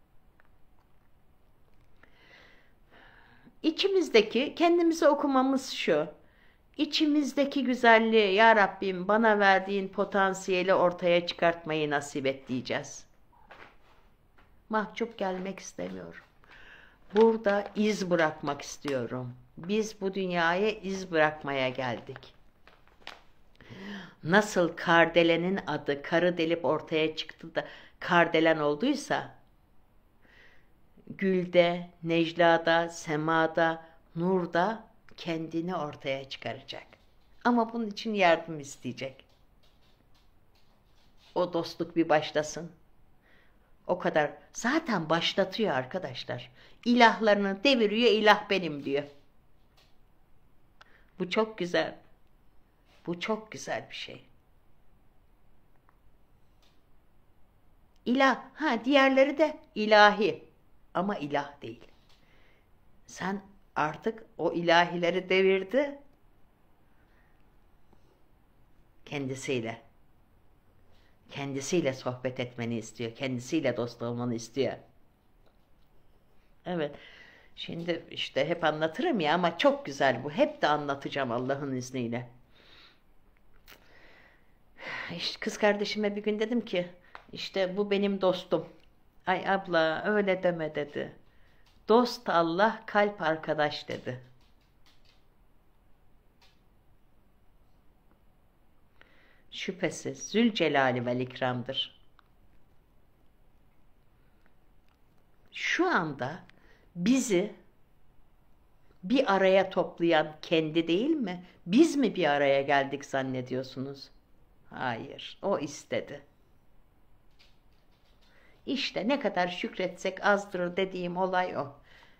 İçimizdeki, kendimize okumamız şu. İçimizdeki güzelliği, ya Rabbim bana verdiğin potansiyeli ortaya çıkartmayı nasip et diyeceğiz. Mahcup gelmek istemiyorum. Burada iz bırakmak istiyorum. Biz bu dünyaya iz bırakmaya geldik. Nasıl Kardelen'in adı karı delip ortaya çıktı da Kardelen olduysa, Gül'de, Necla'da, Sema'da, Nur'da kendini ortaya çıkaracak. Ama bunun için yardım isteyecek. O dostluk bir başlasın. O kadar. Zaten başlatıyor arkadaşlar. İlahlarını deviriyor, ilah benim diyor. Bu çok güzel. Bu çok güzel bir şey. İlah, diğerleri de ilahi ama ilah değil. Sen artık o ilahileri devirdi kendisiyle. Kendisiyle sohbet etmeni istiyor. Kendisiyle dost olmanı istiyor. Evet. Şimdi işte hep anlatırım ya, ama çok güzel bu. Hep de anlatacağım Allah'ın izniyle. İşte kız kardeşime bir gün dedim ki, işte bu benim dostum. Ay abla öyle deme dedi. Dost Allah, kalp arkadaş dedi. Şüphesiz Zülcelali vel İkram'dır. Şu anda bizi bir araya toplayan kendi değil mi? Biz mi bir araya geldik zannediyorsunuz? Hayır, o istedi. İşte ne kadar şükretsek azdır dediğim olay o.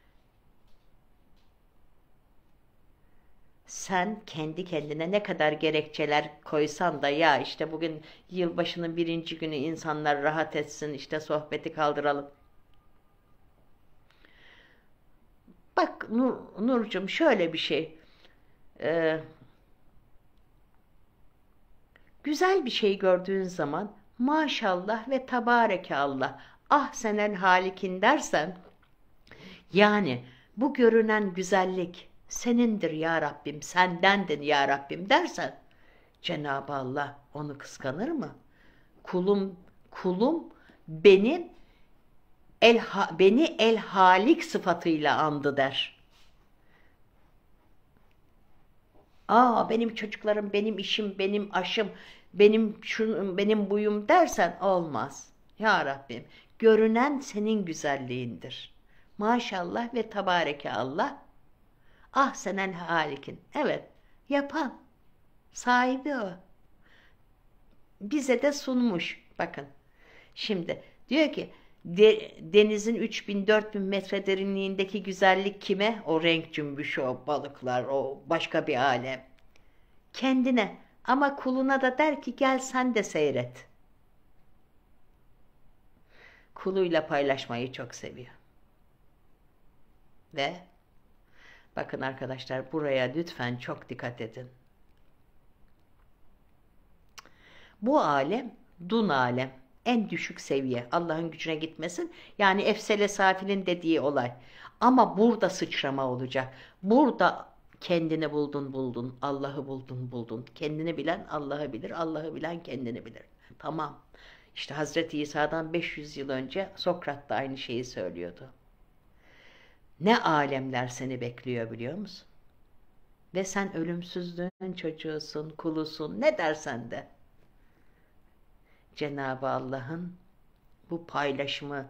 Sen kendi kendine ne kadar gerekçeler koysan da ya işte bugün yılbaşının 1. günü insanlar rahat etsin, işte sohbeti kaldıralım. Bak Nurcum, şöyle bir şey. Güzel bir şey gördüğün zaman maşallah ve tebarekallah, ah senel halikin dersen, yani bu görünen güzellik senindir ya Rabbim, sendendir ya Rabbim dersen, Cenab-ı Allah onu kıskanır mı? Kulum benim beni el halik sıfatıyla andı der. Benim çocuklarım, benim işim, benim aşım, benim buyum dersen olmaz. Ya Rabbim, görünen senin güzelliğindir. Maşallah ve tebareke Allah. Ah senen halikin. Evet, yapan, sahibi o. Bize de sunmuş. Bakın, şimdi diyor ki, denizin 3000-4000 metre derinliğindeki güzellik kime? O renk cümbüşü, o balıklar, o başka bir alem. Kendine, ama kuluna da der ki gel sen de seyret. Kuluyla paylaşmayı çok seviyor. Ve bakın arkadaşlar, buraya lütfen çok dikkat edin. Bu alem dun alem. En düşük seviye. Allah'ın gücüne gitmesin. Yani efsele safilin dediği olay. Ama burada sıçrama olacak. Burada kendini buldun. Allah'ı buldun. Kendini bilen Allah'ı bilir. Allah'ı bilen kendini bilir. Tamam. İşte Hazreti İsa'dan 500 yıl önce Sokrat da aynı şeyi söylüyordu. Ne alemler seni bekliyor biliyor musun? Ve sen ölümsüzlüğün çocuğusun, kulusun, ne dersen de. Cenab-ı Allah'ın bu paylaşımı,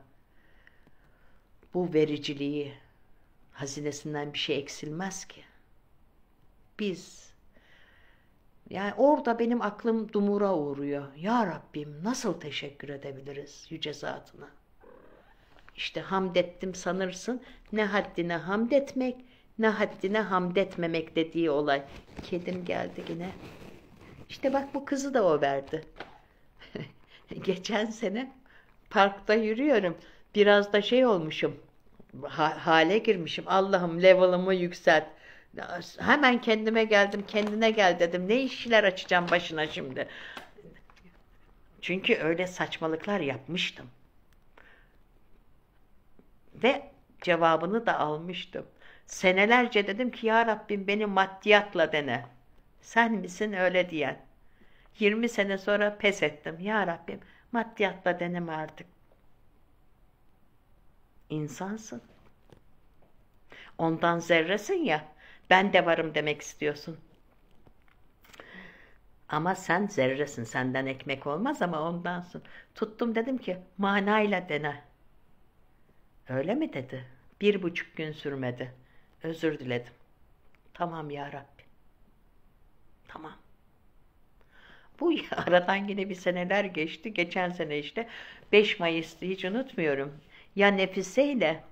bu vericiliği, hazinesinden bir şey eksilmez ki. Yani orada benim aklım dumura uğruyor. Ya Rabbim, nasıl teşekkür edebiliriz yüce zatına? İşte hamd ettim sanırsın, ne haddine hamd etmek, ne haddine hamd etmemek dediği olay. Kedim geldi yine. İşte bak, bu kızı da o verdi. Geçen sene parkta yürüyorum. Biraz da şey olmuşum. Hale girmişim. Allah'ım level'ımı yükselt. Hemen kendime geldim. Kendine gel dedim. Ne işler açacağım başına şimdi. Çünkü öyle saçmalıklar yapmıştım. Ve cevabını da almıştım. Senelerce dedim ki ya Rabbim beni maddiyatla dene. Sen misin öyle diyen? 20 sene sonra pes ettim. Ya Rabbim maddiyatla deneme artık. İnsansın. Ondan zerresin ya. Ben de varım demek istiyorsun. Ama sen zerresin. Senden ekmek olmaz ama ondansın. Tuttum dedim ki manayla dene. Öyle mi dedi? 1,5 gün sürmedi. Özür diledim. Tamam ya Rabbi. Tamam. Bu aradan yine bir seneler geçti. Geçen sene işte 5 Mayıs'tı, hiç unutmuyorum. Ya Nefise'yle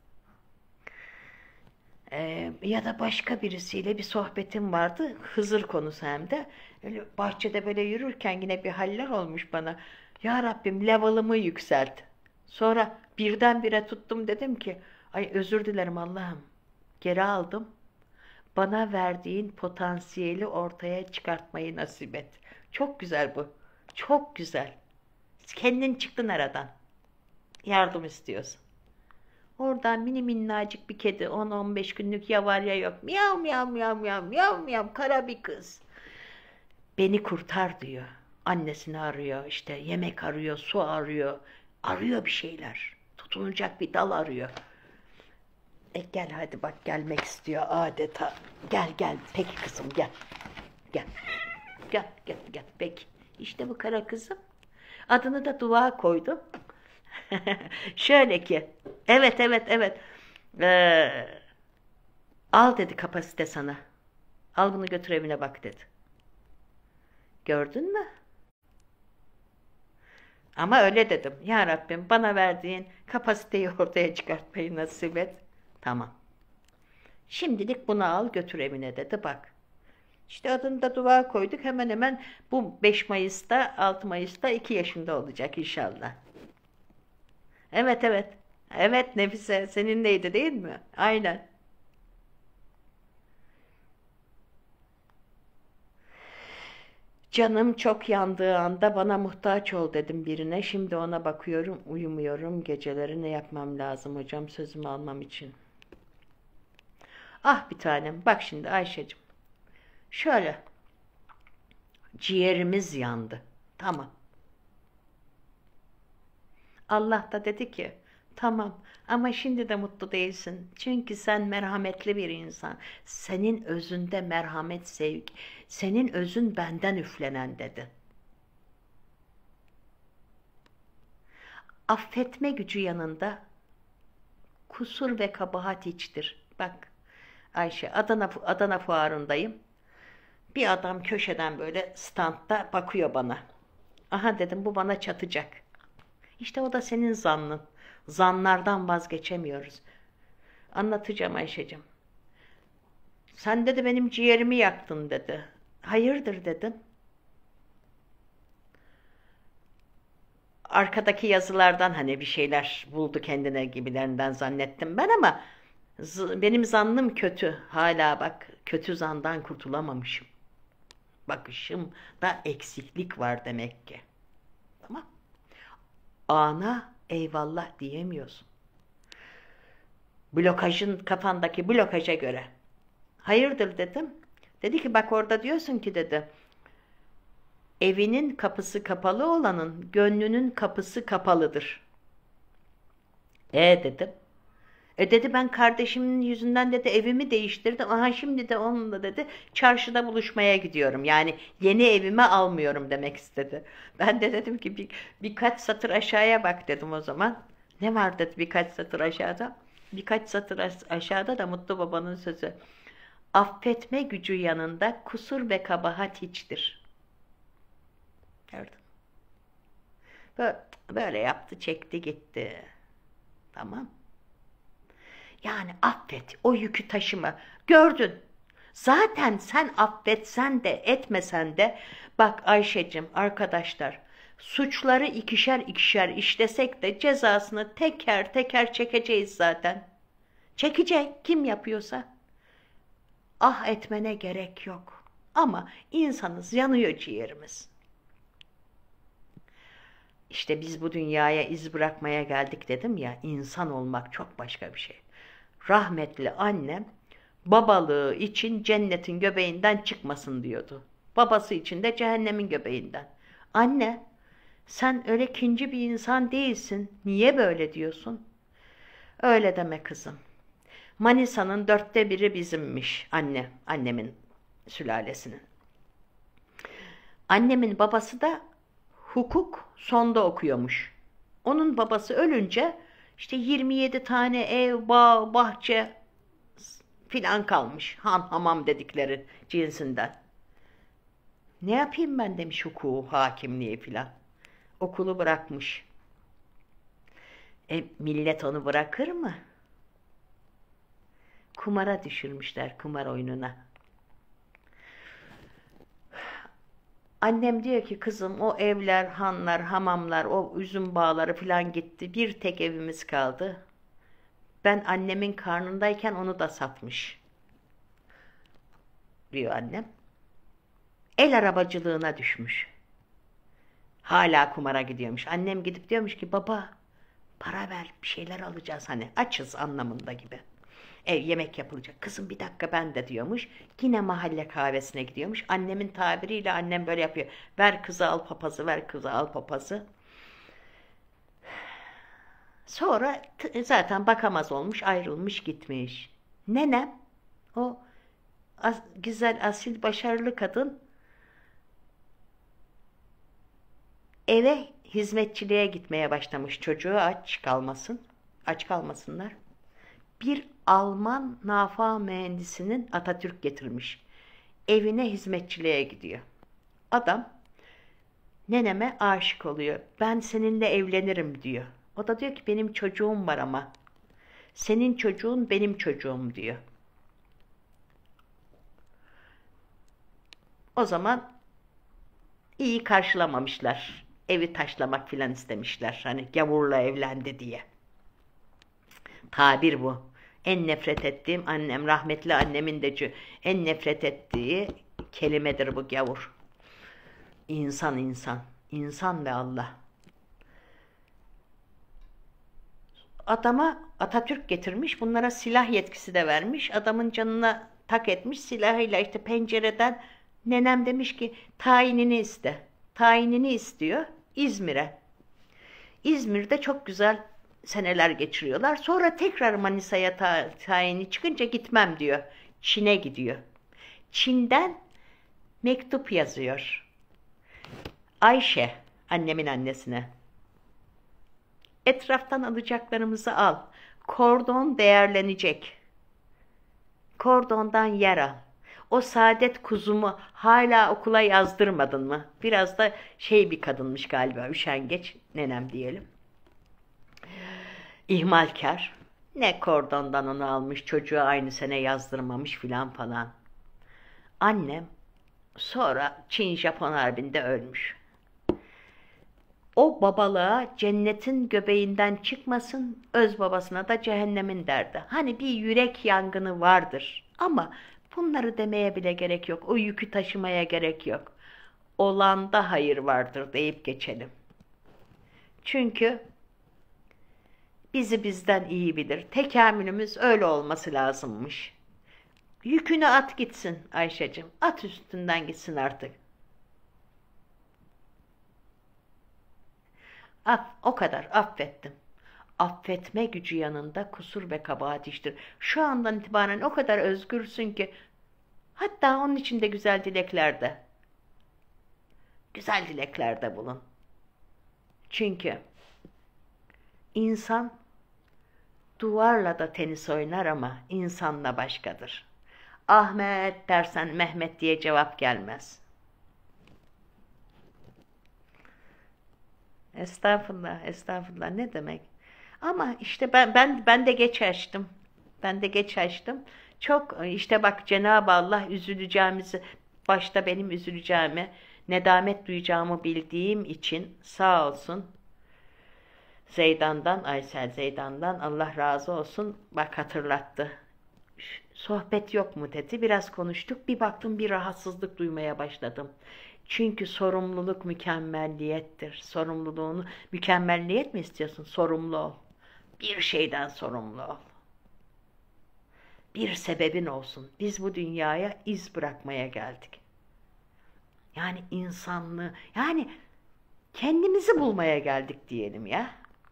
ya da başka birisiyle bir sohbetim vardı. Hızır konusu hem de. Öyle bahçede böyle yürürken yine bir haller olmuş bana. Ya Rabbim level'ımı yükselt. Sonra birdenbire tuttum dedim ki ay özür dilerim Allah'ım. Geri aldım. Bana verdiğin potansiyeli ortaya çıkartmayı nasip et. Çok güzel bu. Çok güzel. Kendin çıktın aradan. Yardım istiyorsun. Oradan mini minnacık bir kedi, 10-15 günlük ya var ya yok. Miyav miyav miyav miyav miyav miyav, kara bir kız. Beni kurtar diyor. Annesini arıyor, işte yemek arıyor, su arıyor. Arıyor bir şeyler. Tutunacak bir dal arıyor. Gel hadi bak gelmek istiyor adeta. Gel gel peki kızım gel. Gel. Gel gel gel peki. İşte bu kara kızım. Adını da Dua koydum. Şöyle ki. Evet evet evet. Ee, Al dedi kapasite sana. Al bunu götür evine bak dedi. Gördün mü? Ama öyle dedim. Ya Rabbim bana verdiğin kapasiteyi ortaya çıkartmayı nasip et. Tamam. Şimdilik bunu al götür evine dedi bak. İşte adını da Dua koyduk. Hemen hemen bu 5 Mayıs'ta 6 Mayıs'ta 2 yaşında olacak inşallah. Evet evet. Evet Nefise seninleydi değil mi? Aynen. Canım çok yandığı anda bana muhtaç ol dedim birine. Şimdi ona bakıyorum, uyumuyorum. Geceleri ne yapmam lazım hocam sözümü almam için. Ah bir tanem, bak şimdi Ayşe'cim. Şöyle, ciğerimiz yandı. Tamam. Allah da dedi ki, tamam ama şimdi de mutlu değilsin. Çünkü sen merhametli bir insan. Senin özünde merhamet, sevgi. Senin özün benden üflenen dedi. Affetme gücü yanında kusur ve kabahat hiçtir. Bak Ayşe Adana fuarındayım. Bir adam köşeden böyle standta bakıyor bana. Aha dedim bu bana çatacak. İşte o da senin zannın. Zanlardan vazgeçemiyoruz. Anlatacağım Ayşe'cim. Sen dedi benim ciğerimi yaktın dedi. Hayırdır dedim. Arkadaki yazılardan hani bir şeyler buldu kendine gibilerinden zannettim ben ama benim zannım kötü. Hala bak kötü zandan kurtulamamışım. Bakışımda eksiklik var demek ki. Tamam. Ana eyvallah diyemiyorsun. Blokajın kafandaki blokaja göre. Hayırdır dedim. Dedi ki bak orada diyorsun ki dedi. Evinin kapısı kapalı olanın gönlünün kapısı kapalıdır. Dedim. Dedi ben kardeşimin yüzünden dedi evimi değiştirdim. Aha şimdi de onunla dedi çarşıda buluşmaya gidiyorum. Yani yeni evime almıyorum demek istedi. Ben de dedim ki birkaç satır aşağıya bak dedim o zaman. Ne var dedi birkaç satır aşağıda? Birkaç satır aşağıda da Mutlu Baba'nın sözü. Affetme gücü yanında kusur ve kabahat hiçtir. Gördün. Böyle yaptı çekti gitti. Tamam. Yani affet, o yükü taşıma. Gördün. Zaten sen affetsen de etmesen de bak Ayşe'cim arkadaşlar suçları ikişer ikişer işlesek de cezasını teker teker çekeceğiz zaten. Çekecek kim yapıyorsa. Ah etmene gerek yok. Ama insanız yanıyor ciğerimiz. İşte biz bu dünyaya iz bırakmaya geldik dedim ya insan olmak çok başka bir şey. Rahmetli annem babalığı için cennetin göbeğinden çıkmasın diyordu. Babası için de cehennemin göbeğinden. Anne, sen öyle kinci bir insan değilsin. Niye böyle diyorsun? Öyle deme kızım. Manisa'nın 1/4 bizimmiş annemin sülalesinin. Annemin babası da hukuk sonda okuyormuş. Onun babası ölünce işte 27 tane ev, bağ, bahçe filan kalmış. Han hamam dedikleri cinsinden. Ne yapayım ben demiş hukuku, hakimliği filan. Okulu bırakmış. Millet onu bırakır mı? Kumara düşürmüşler, kumar oyununa. Annem diyor ki kızım o evler, hanlar, hamamlar, o üzüm bağları filan gitti. Bir tek evimiz kaldı. Ben annemin karnındayken onu da satmış. Diyor annem. El arabacılığına düşmüş. Hala kumara gidiyormuş. Annem gidip diyormuş ki baba para ver bir şeyler alacağız hani açız anlamında gibi. Yemek yapılacak. Kızım bir dakika ben de diyormuş. Yine mahalle kahvesine gidiyormuş. Annemin tabiriyle annem böyle yapıyor. Ver kızı al papazı, ver kızı al papazı. Sonra zaten bakamaz olmuş, ayrılmış gitmiş. Nenem, o güzel, asil, başarılı kadın eve hizmetçiliğe gitmeye başlamış, çocuğu aç kalmasınlar. Bir Alman nafa mühendisinin Atatürk getirmiş. Evine hizmetçiliğe gidiyor. Adam neneme aşık oluyor. Ben seninle evlenirim diyor. O da diyor ki benim çocuğum var ama. Senin çocuğun benim çocuğum diyor. O zaman iyi karşılamamışlar. Evi taşlamak filan istemişler. Hani gavurla evlendi diye. Tabir bu. En nefret ettiğim annem, rahmetli annemin de en nefret ettiği kelimedir bu, gavur. İnsan insan. İnsan ve Allah. Adama Atatürk getirmiş. Bunlara silah yetkisi de vermiş. Adamın canına tak etmiş. Silahıyla işte pencereden nenem demiş ki tayinini iste. Tayinini istiyor İzmir'e. İzmir'de çok güzel seneler geçiriyorlar. Sonra tekrar Manisa'ya tayini çıkınca gitmem diyor. Çin'e gidiyor. Çin'den mektup yazıyor. Ayşe, annemin annesine. Etraftan alacaklarımızı al. Kordon değerlenecek. Kordondan yer al. O saadet kuzumu hala okula yazdırmadın mı? Biraz da bir kadınmış galiba, üşengeç nenem diyelim. İhmalkar. Ne kordondan onu almış, çocuğu aynı sene yazdırmamış filan falan. Annem sonra Çin-Japon harbinde ölmüş. O babalığa cennetin göbeğinden çıkmasın, öz babasına da cehennemin derdi. Hani bir yürek yangını vardır ama bunları demeye bile gerek yok. O yükü taşımaya gerek yok. Olanda hayır vardır deyip geçelim. Çünkü bizi bizden iyi bilir. Tekamülümüz öyle olması lazımmış. Yükünü at gitsin Ayşe'cim. At üstünden gitsin artık. O kadar affettim. Affetme gücü yanında kusur ve kabahat iştir. Şu andan itibaren o kadar özgürsün ki, hatta onun için de güzel dileklerde. Güzel dileklerde bulun. Çünkü insan duvarla da tenis oynar ama insanla başkadır. Ahmet dersen Mehmet diye cevap gelmez. Estağfurullah, estağfurullah, ne demek? Ama işte ben de geç açtım. Ben de geç açtım. Çok işte bak, Cenab-ı Allah üzüleceğimizi, başta benim üzüleceğimi, nedamet duyacağımı bildiğim için sağ olsun. Aysel Zeydan'dan Allah razı olsun, bak hatırlattı. Sohbet yok mu dedi. Biraz konuştuk. Bir baktım bir rahatsızlık duymaya başladım. Çünkü sorumluluk mükemmelliyettir. Sorumluluğunu, mükemmelliyet mi istiyorsun? Sorumlu ol. Bir şeyden sorumlu ol. Bir sebebin olsun. Biz bu dünyaya iz bırakmaya geldik. Yani insanlığı, yani kendimizi bulmaya geldik diyelim ya.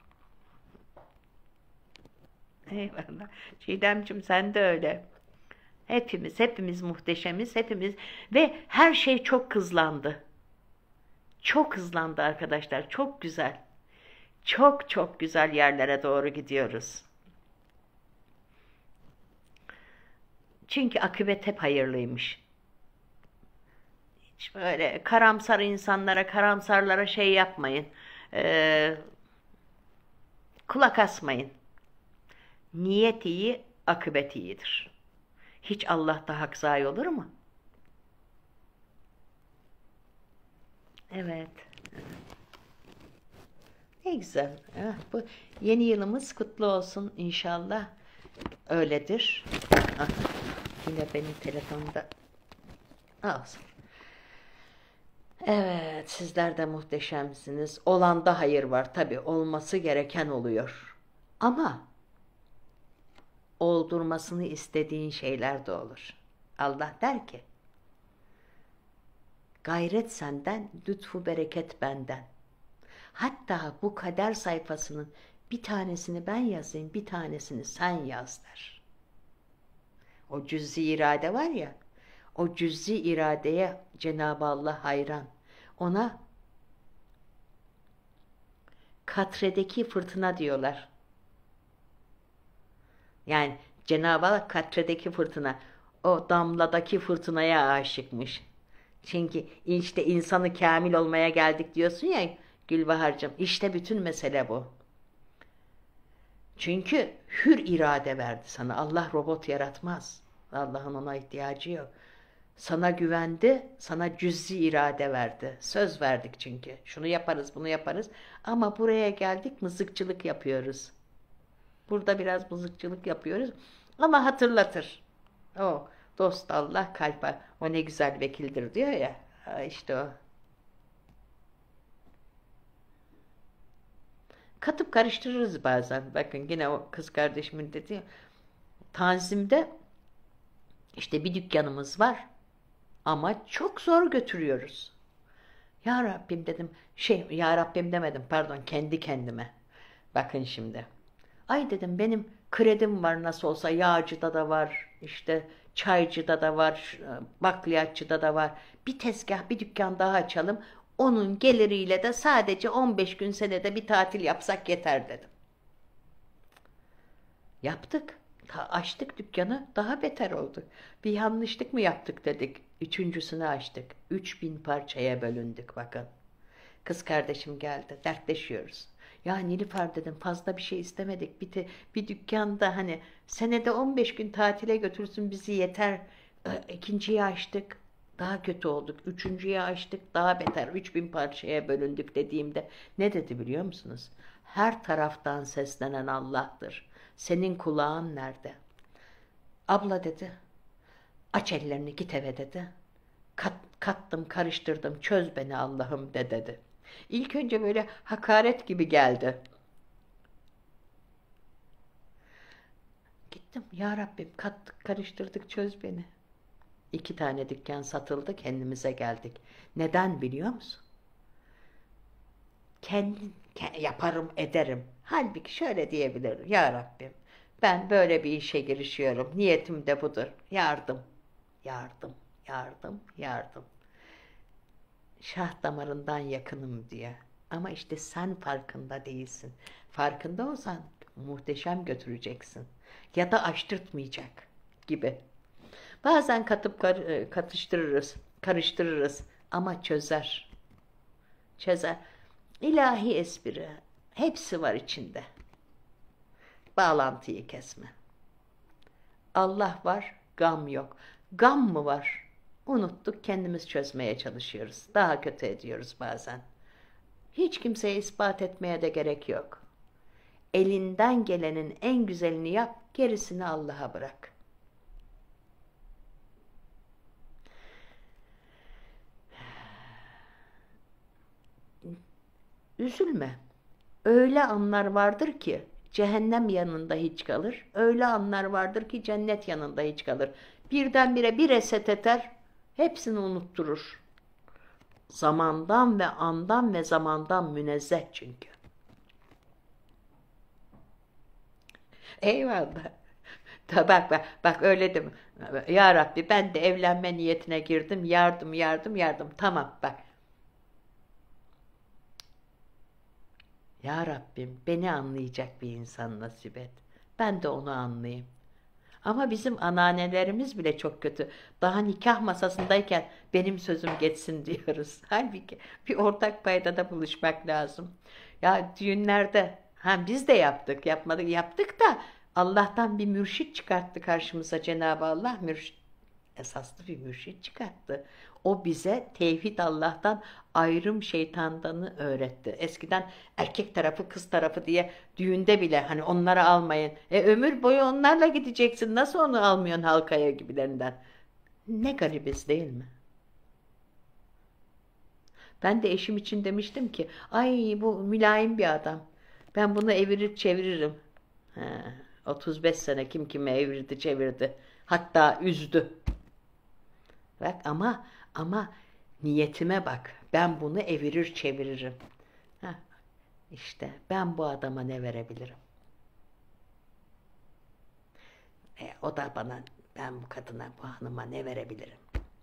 Eyvallah. Çiğdemciğim, sen de öyle. Hepimiz muhteşemiz, hepimiz ve her şey çok hızlandı. Çok hızlandı arkadaşlar, çok güzel. Çok çok güzel yerlere doğru gidiyoruz. Çünkü akıbet hep hayırlıymış. Hiç böyle karamsar insanlara, karamsarlara yapmayın. Kulak asmayın. Niyet iyi, akıbet iyidir. Hiç Allah'ta hak zayi olur mu? Evet. Ne güzel. Bu yeni yılımız kutlu olsun inşallah. Öyledir. Ah, yine benim telefonda olsun. Evet, sizler de muhteşemsiniz. Olanda hayır var. Tabii olması gereken oluyor. Ama oldurmasını istediğin şeyler de olur. Allah der ki, gayret senden, lütfu bereket benden. Hatta bu kader sayfasının Bir tanesini ben yazayım, bir tanesini sen yaz der. O cüz'i irade var ya, o cüz'i iradeye Cenab-ı Allah hayran. Ona katredeki fırtına diyorlar. Yani Cenab-ı Allah katredeki fırtına, o damladaki fırtınaya aşıkmış. Çünkü işte insanı kamil olmaya geldik diyorsun ya Gülbahar'cığım. İşte bütün mesele bu. Çünkü hür irade verdi sana. Allah robot yaratmaz. Allah'ın ona ihtiyacı yok. Sana güvendi, sana cüz'i irade verdi. Söz verdik çünkü. Şunu yaparız, bunu yaparız. Ama buraya geldik, mızıkçılık yapıyoruz. Burada biraz mızıkçılık yapıyoruz. Ama hatırlatır. O dost Allah kalp, o ne güzel vekildir diyor ya. İşte o. Katıp karıştırırız bazen. Bakın yine o kız kardeşimin dediği Tanzim'de işte bir dükkanımız var ama çok zor götürüyoruz. Ya Rabbim dedim, ya Rabbim demedim, pardon, kendi kendime. Bakın şimdi. Ay dedim, benim kredim var nasıl olsa, yağcıda da var, işte çaycıda da var, bakliyatçıda da var. Bir tezgah, bir dükkan daha açalım. Onun geliriyle de sadece 15 gün senede bir tatil yapsak yeter dedim. Yaptık. Açtık dükkanı, daha beter oldu. Bir yanlışlık mı yaptık dedik. Üçüncüsünü açtık. 3000 parçaya bölündük bakın. Kız kardeşim geldi, dertleşiyoruz. Ya Nilüfer dedim, fazla bir şey istemedik. Bir dükkanda hani senede 15 gün tatile götürsün bizi yeter. İkinciyi açtık, daha kötü olduk. Üçüncüyü açtık, daha beter. 3000 parçaya bölündük dediğimde ne dedi biliyor musunuz? Her taraftan seslenen Allah'tır. Senin kulağın nerede? Abla dedi, aç ellerini git eve dedi. Kattım karıştırdım, çöz beni Allah'ım de dedi. İlk önce böyle hakaret gibi geldi. Gittim, ya Rabbim kattık karıştırdık, çöz beni. 2 tane dükkan satıldı, kendimize geldik. Neden biliyor musun? Kendim yaparım ederim. Halbuki şöyle diyebilirim. Ya Rabbim, ben böyle bir işe girişiyorum. Niyetim de budur. Yardım, yardım, yardım, yardım. Şah damarından yakınım diye. Ama işte sen farkında değilsin. Farkında olsan muhteşem götüreceksin. Ya da açtırtmayacak gibi. Bazen katıp katıştırırız, karıştırırız ama çözer. Çözer. İlahi espri. Hepsi var içinde. Bağlantıyı kesme. Allah var, gam yok. Gam mı var? Unuttuk, kendimiz çözmeye çalışıyoruz. Daha kötü ediyoruz bazen. Hiç kimseye ispat etmeye de gerek yok. Elinden gelenin en güzelini yap, gerisini Allah'a bırak. Üzülme. Öyle anlar vardır ki cehennem yanında hiç kalır. Öyle anlar vardır ki cennet yanında hiç kalır. Birdenbire bir reset eder, hepsini unutturur. Zamandan ve andan ve zamandan münezzeh çünkü. Eyvallah. Bak öyle değil mi? Ya Rabbi, ben de evlenme niyetine girdim. Yardım, yardım, yardım. Tamam bak. Ya Rabbim, beni anlayacak bir insan nasip et. Ben de onu anlayayım. Ama bizim anneannelerimiz bile çok kötü. Daha nikah masasındayken benim sözüm geçsin diyoruz. Halbuki bir ortak paydada buluşmak lazım. Ya düğünlerde biz de yaptık, yapmadık, yaptık da Allah'tan bir mürşit çıkarttı karşımıza Cenab-ı Allah. Esaslı bir mürşit çıkarttı. O bize tevhid Allah'tan, ayrım şeytandanı öğretti. Eskiden erkek tarafı kız tarafı diye düğünde bile hani onları almayın. Ömür boyu onlarla gideceksin. Nasıl onu almıyorsun halkaya gibilerinden? Ne garibiz değil mi? Ben de eşim için demiştim ki ay bu mülayim bir adam. Ben bunu evirir çeviririm. Ha, 35 sene kim kime evirdi çevirdi. Hatta üzdü. Bak ama niyetime bak. Ben bunu evirir çeviririm. Heh. İşte ben bu adama ne verebilirim? O da bana, ben bu kadına, bu hanıma ne verebilirim?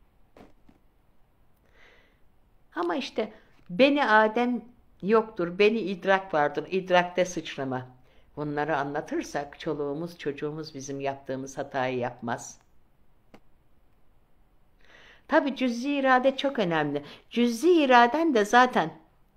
Ama işte beni Adem yoktur, beni idrak vardır, idrakte sıçrama. Bunları anlatırsak çoluğumuz çocuğumuz bizim yaptığımız hatayı yapmaz. Tabii cüz'i irade çok önemli. Cüz'i iraden de zaten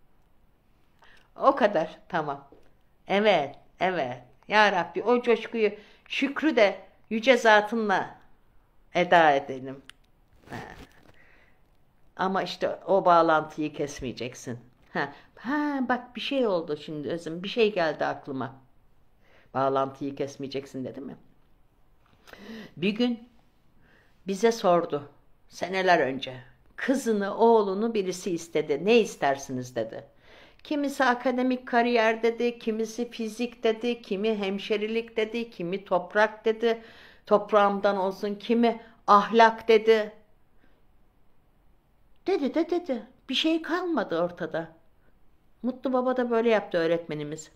o kadar, tamam. Evet, evet. Ya Rabbi o coşkuyu, şükrü de yüce zatınla eda edelim. Ha. Ama işte o bağlantıyı kesmeyeceksin. Bak bir şey oldu şimdi Özüm. Bir şey geldi aklıma. Bağlantıyı kesmeyeceksin dedi mi? Bir gün bize sordu. Seneler önce. Kızını, oğlunu birisi istedi. Ne istersiniz dedi. Kimisi akademik kariyer dedi, kimisi fizik dedi, kimi hemşerilik dedi, kimi toprak dedi. Toprağımdan olsun, kimi ahlak dedi. Dedi. Bir şey kalmadı ortada. Mutlu Baba da böyle yaptı öğretmenimiz.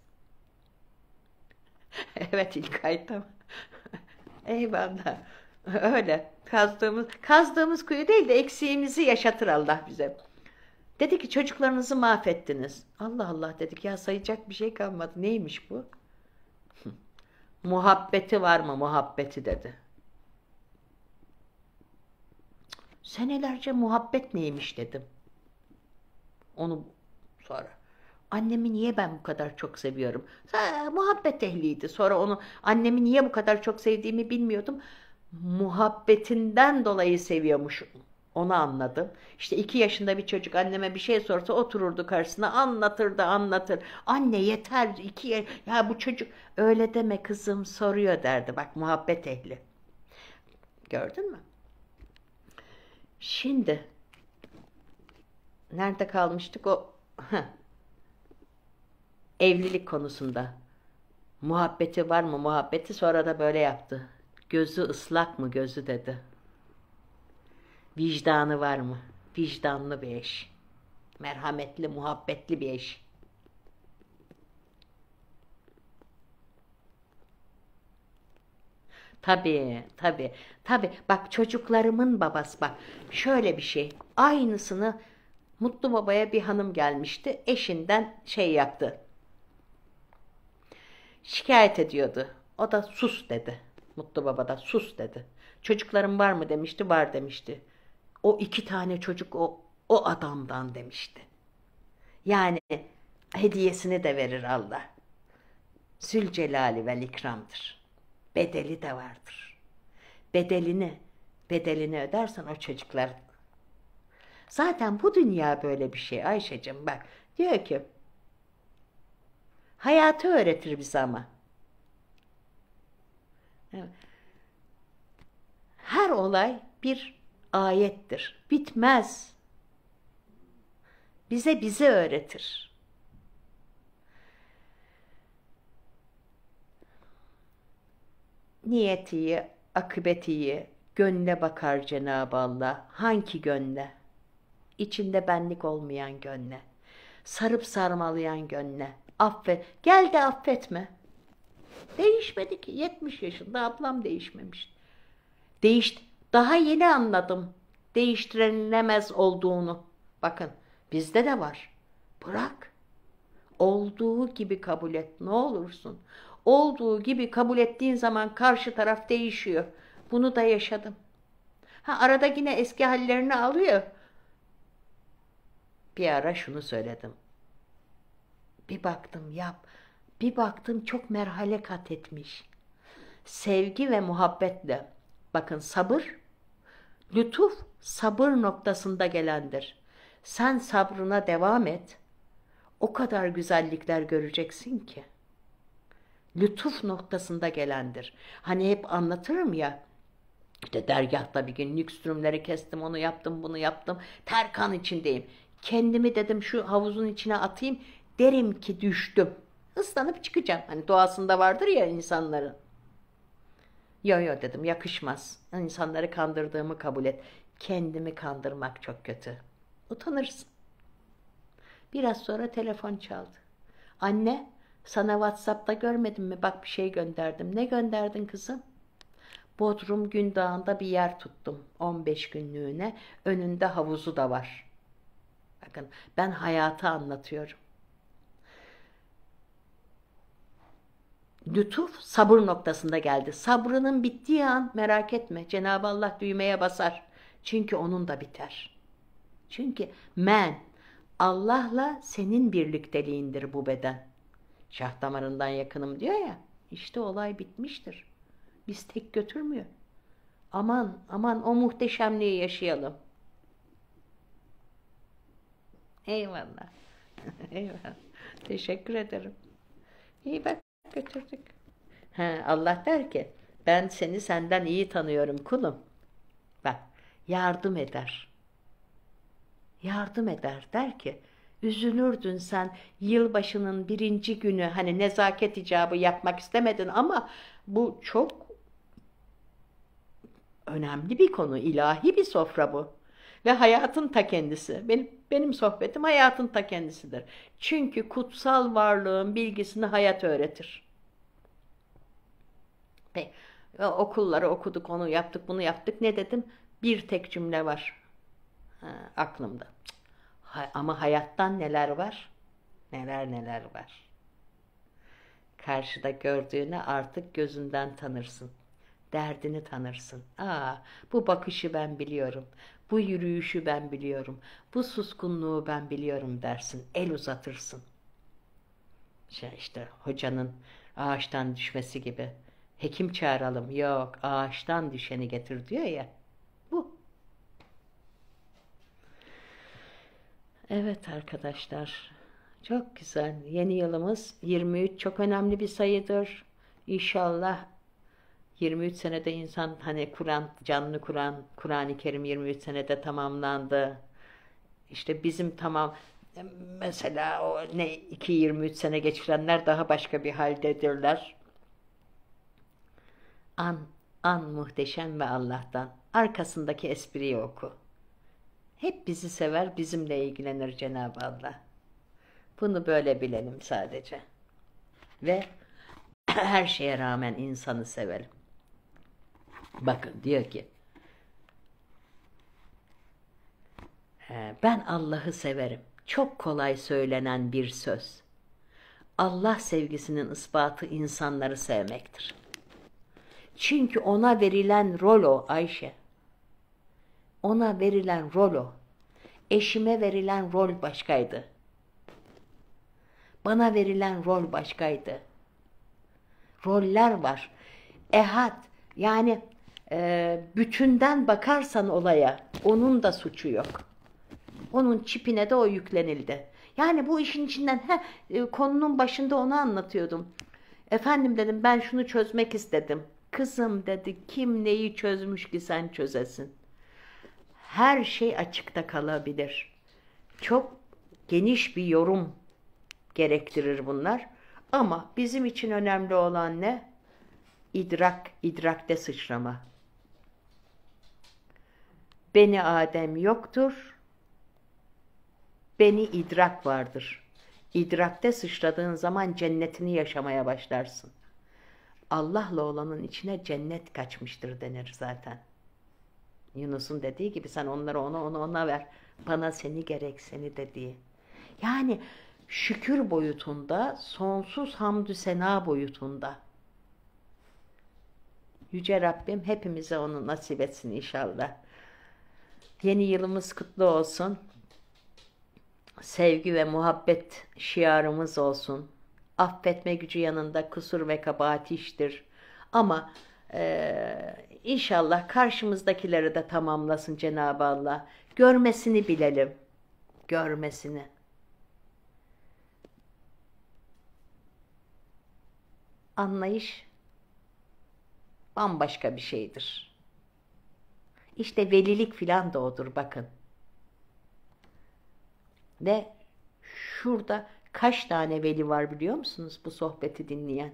Evet İlkay, tamam. Eyvallah. Öyle. Kazdığımız kuyu değil de eksiğimizi yaşatır Allah bize. Dedi ki çocuklarınızı mahvettiniz. Allah Allah dedik ya, sayacak bir şey kalmadı. Neymiş bu? Muhabbeti var mı muhabbeti dedi. Senelerce muhabbet neymiş dedim. Onu sonra. Annemi niye ben bu kadar çok seviyorum? Muhabbet ehliydi. Sonra onu, annemi niye bu kadar çok sevdiğimi bilmiyordum. Muhabbetinden dolayı seviyormuşum. Onu anladım. İşte 2 yaşında bir çocuk anneme bir şey sorsa otururdu karşısına, anlatır. Anne yeter, ya bu çocuk öyle deme kızım, soruyor derdi. Bak muhabbet ehli. Gördün mü? Şimdi nerede kalmıştık o? Evlilik konusunda. Muhabbeti var mı muhabbeti, sonra da böyle yaptı. Gözü ıslak mı gözü dedi. Vicdanı var mı? Vicdanlı bir eş. Merhametli, muhabbetli bir eş. Tabii. Bak çocuklarımın babası, bak şöyle bir şey. Aynısını Mutlu Baba'ya bir hanım gelmişti. Eşinden şey yaptı. Şikayet ediyordu. O da sus dedi. Mutlu Baba da sus dedi. Çocuklarım var mı demişti, var demişti. O 2 tane çocuk o adamdan demişti. Yani hediyesini de verir Allah. Zülcelali vel ikramdır. Bedeli de vardır. Bedelini ödersen o çocuklar. Zaten bu dünya böyle bir şey Ayşe'cim, bak. Diyor ki hayatı öğretir bize ama. Evet. Her olay bir ayettir. Bitmez. Bizi öğretir. Niyet iyi, akıbet iyi, gönle bakar Cenab-ı Allah. Hangi gönle? İçinde benlik olmayan gönle. Sarıp sarmalayan gönle. Gel de affetme. Değişmedi ki. 70 yaşında ablam değişmemiş. Daha yeni anladım değiştirilemez olduğunu. Bakın bizde de var. Bırak. Olduğu gibi kabul et ne olursun. Olduğu gibi kabul ettiğin zaman karşı taraf değişiyor. Bunu da yaşadım. Arada yine eski hallerini alıyor. Bir ara şunu söyledim. Bir baktım çok merhale kat etmiş. Sevgi ve muhabbetle. Bakın sabır, lütuf sabır noktasında gelendir. Sen sabrına devam et. O kadar güzellikler göreceksin ki. Lütuf noktasında gelendir. Hani hep anlatırım ya. İşte dergahta bir gün nükstrümleri kestim, onu yaptım, bunu yaptım. Terkan içindeyim. Kendimi dedim şu havuzun içine atayım. Derim ki düştüm. Islanıp çıkacağım. Hani doğasında vardır ya insanların. Yo dedim, yakışmaz. İnsanları kandırdığımı kabul et. Kendimi kandırmak çok kötü. Utanırsın. Biraz sonra telefon çaldı. Anne, sana WhatsApp'ta görmedin mi? Bak bir şey gönderdim. Ne gönderdin kızım? Bodrum Gündağ'ında bir yer tuttum 15 günlüğüne. Önünde havuzu da var. Bakın ben hayatı anlatıyorum. Lütuf sabır noktasında geldi. Sabrının bittiği an merak etme. Cenab-ı Allah düğmeye basar. Çünkü onun da biter. Çünkü Allah'la senin birlikteliğindir bu beden. Şah damarından yakınım diyor ya. İşte olay bitmiştir. Biz tek götürmüyor. Aman aman o muhteşemliği yaşayalım. Eyvallah. Eyvallah. Teşekkür ederim. İyi bak götürdük. Allah der ki ben seni senden iyi tanıyorum kulum. Bak yardım eder. Yardım eder der ki üzülürdün sen yılbaşının 1. günü hani nezaket icabı yapmak istemedin ama bu çok önemli bir konu, ilahi bir sofra bu. Ve hayatın ta kendisi. Benim sohbetim hayatın ta kendisidir. Çünkü kutsal varlığın bilgisini hayat öğretir. Ve okulları okuduk, onu yaptık, bunu yaptık. Ne dedim? Bir tek cümle var aklımda. Ama hayattan neler var? Neler neler var. Karşıda gördüğünü artık gözünden tanırsın. Derdini tanırsın. Bu bakışı ben biliyorum. Bu yürüyüşü ben biliyorum. Bu suskunluğu ben biliyorum dersin. El uzatırsın. İşte hocanın ağaçtan düşmesi gibi. Hekim çağıralım. Yok, ağaçtan düşeni getir diyor ya. Bu. Evet arkadaşlar. Çok güzel. Yeni yılımız 23 çok önemli bir sayıdır. İnşallah 23 senede insan hani canlı Kur'an-ı Kerim 23 senede tamamlandı. İşte bizim mesela o 23 sene geçirenler daha başka bir haldedirler. An muhteşem ve Allah'tan. Arkasındaki espriyi oku. Hep bizi sever, bizimle ilgilenir Cenab-ı Allah. Bunu böyle bilelim sadece. Ve her şeye rağmen insanı sevelim. Bakın diyor ki, ben Allah'ı severim. Çok kolay söylenen bir söz. Allah sevgisinin ispatı insanları sevmektir. Çünkü ona verilen rol o Ayşe. Ona verilen rol o. Eşime verilen rol başkaydı. Bana verilen rol başkaydı. Roller var. Ehad yani bütünden bakarsan olaya onun da suçu yok. Onun çipine de o yüklenildi. Yani bu işin içinden konunun başında onu anlatıyordum. Efendim dedim ben şunu çözmek istedim. Kızım dedi kim neyi çözmüş ki sen çözesin. Her şey açıkta kalabilir. Çok geniş bir yorum gerektirir bunlar. Ama bizim için önemli olan ne? İdrakte sıçrama. Beni Adem yoktur. Beni idrak vardır. İdrakte sıçradığın zaman cennetini yaşamaya başlarsın. Allah'la olanın içine cennet kaçmıştır denir zaten. Yunus'un dediği gibi sen onları ona ver. Bana seni gerek seni dediği. Yani şükür boyutunda, sonsuz hamdü sena boyutunda. Yüce Rabbim hepimize onu nasip etsin inşallah. Yeni yılımız kutlu olsun. Sevgi ve muhabbet şiarımız olsun. Affetme gücü yanında kusur ve kabahat iştir. Ama inşallah karşımızdakileri de tamamlasın Cenab-ı Allah. Görmesini bilelim. Görmesini. Anlayış bambaşka bir şeydir. İşte velilik filan da odur bakın. Ve şurada kaç tane veli var biliyor musunuz bu sohbeti dinleyen?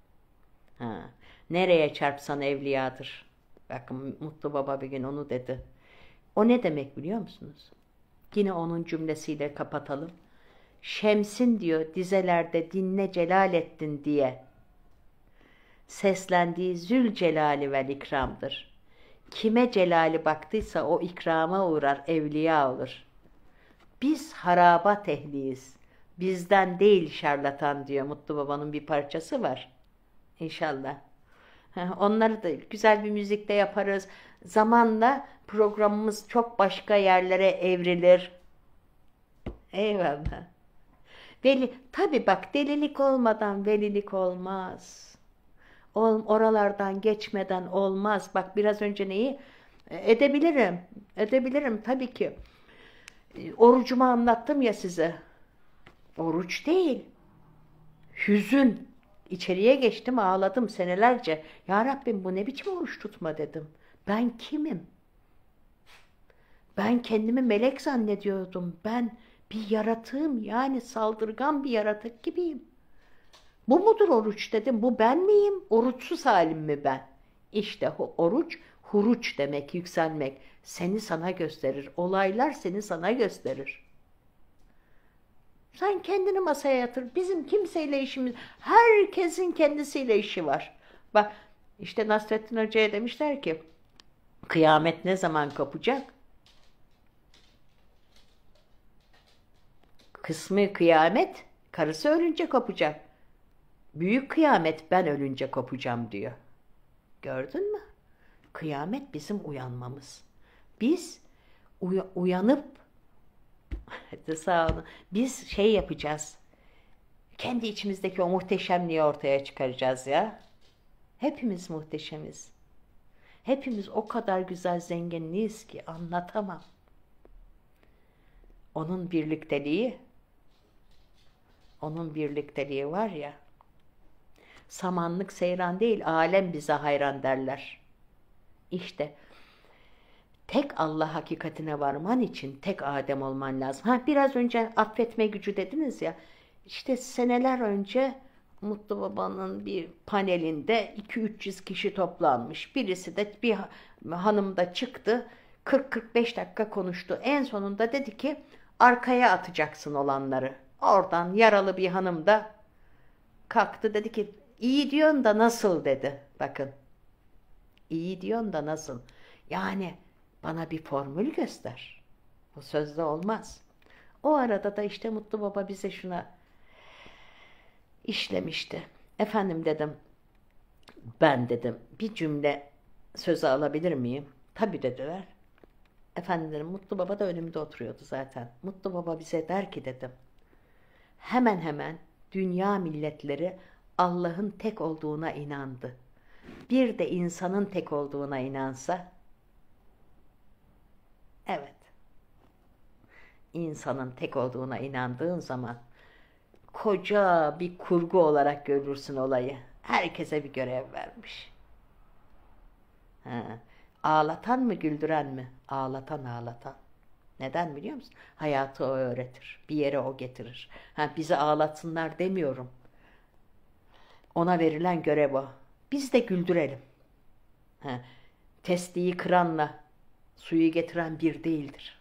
Nereye çarpsan evliyadır. Bakın Mutlu Baba bir gün onu dedi. O ne demek biliyor musunuz? Yine onun cümlesiyle kapatalım. Şemsin diyor dizelerde dinle Celalettin diye. Seslendiği Zülcelali vel ikramdır. Kime celali baktıysa o ikrama uğrar, evliya olur. Biz harabat ehliyiz. Bizden değil şarlatan diyor. Mutlu Baba'nın bir parçası var. İnşallah. Onları da güzel bir müzikte yaparız. Zamanla programımız çok başka yerlere evrilir. Eyvallah. Tabii bak delilik olmadan velilik olmaz. Oralardan geçmeden olmaz. Bak biraz önce neyi? Edebilirim. Edebilirim tabii ki. Orucumu anlattım ya size. Oruç değil. Hüzün. İçeriye geçtim ağladım senelerce. Ya Rabbim bu ne biçim oruç tutma dedim. Ben kimim? Ben kendimi melek zannediyordum. Ben bir yaratığım yani saldırgan bir yaratık gibiyim. Bu mudur oruç dedim. Bu ben miyim? Oruçsuz halim mi ben? İşte oruç, huruç demek, yükselmek. Seni sana gösterir. Olaylar seni sana gösterir. Sen kendini masaya yatır. Bizim kimseyle işimiz, herkesin kendisiyle işi var. Bak işte Nasrettin Hoca'ya demişler ki, kıyamet ne zaman kopacak? Kısmı kıyamet, karısı ölünce kopacak. Büyük kıyamet ben ölünce kopacağım diyor. Gördün mü? Kıyamet bizim uyanmamız. Biz uyanıp sağ olun. Biz şey yapacağız. Kendi içimizdeki o muhteşemliği ortaya çıkaracağız ya. Hepimiz muhteşemiz. Hepimiz o kadar güzel zenginliyiz ki anlatamam. Onun birlikteliği var ya. Samanlık seyran değil, alem bize hayran derler. İşte tek Allah hakikatine varman için tek Adem olman lazım. Biraz önce affetme gücü dediniz ya. İşte seneler önce Mutlu Baba'nın bir panelinde 200-300 kişi toplanmış. Birisi de bir hanım da çıktı. 40-45 dakika konuştu. En sonunda dedi ki arkaya atacaksın olanları. Oradan yaralı bir hanım da kalktı dedi ki iyi diyorsun da nasıl dedi. Bakın. İyi diyorsun da nasıl? Yani bana bir formül göster. Bu sözde olmaz. O arada da işte Mutlu Baba bize şuna işlemişti. Efendim dedim, ben dedim bir cümle söze alabilir miyim? Tabii dediler. Efendim dedim, Mutlu Baba da önümde oturuyordu zaten. Mutlu Baba bize der ki dedim, hemen hemen dünya milletleri Allah'ın tek olduğuna inandı. Bir de insanın tek olduğuna inansa, evet, insanın tek olduğuna inandığın zaman koca bir kurgu olarak görürsün olayı. Herkese bir görev vermiş. Ağlatan mı güldüren mi? Ağlatan ağlatan. Neden biliyor musun? Hayatı o öğretir. Bir yere o getirir. Bizi ağlatsınlar demiyorum. Ona verilen görev o. Biz de güldürelim. Testiyi kıranla suyu getiren bir değildir.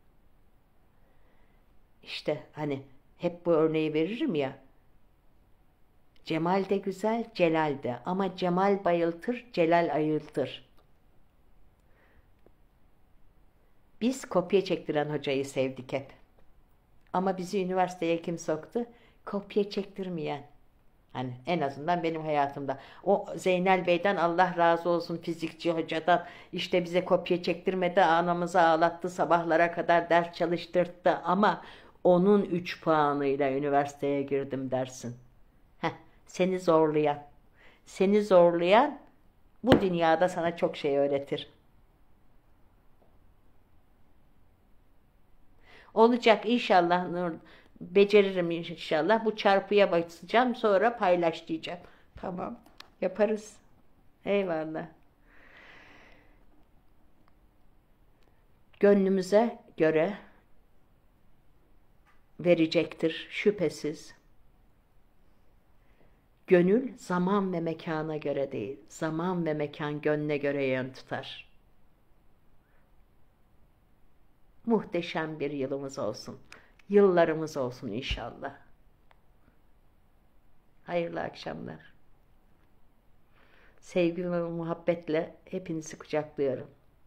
İşte hani hep bu örneği veririm ya. Cemal de güzel, celal de. Ama cemal bayıltır, celal ayıltır. Biz kopya çektiren hocayı sevdik hep. Ama bizi üniversiteye kim soktu? Kopya çektirmeyen. Hani en azından benim hayatımda. O Zeynel Bey'den Allah razı olsun, fizikçi hocadan, işte bize kopya çektirmedi, anamızı ağlattı, sabahlara kadar ders çalıştırdı ama onun 3 puanıyla üniversiteye girdim dersin. Seni zorlayan bu dünyada sana çok şey öğretir. Olacak inşallah Nur. Beceririm inşallah. Bu çarpıya basacağım, sonra paylaş diyeceğim. Tamam. Yaparız. Eyvallah. Gönlümüze göre verecektir şüphesiz. Gönül zaman ve mekana göre değil. Zaman ve mekan gönle göre yön tutar. Muhteşem bir yılımız olsun. yıllarımız olsun inşallah. Hayırlı akşamlar. Sevgi ve muhabbetle hepinizi kucaklıyorum.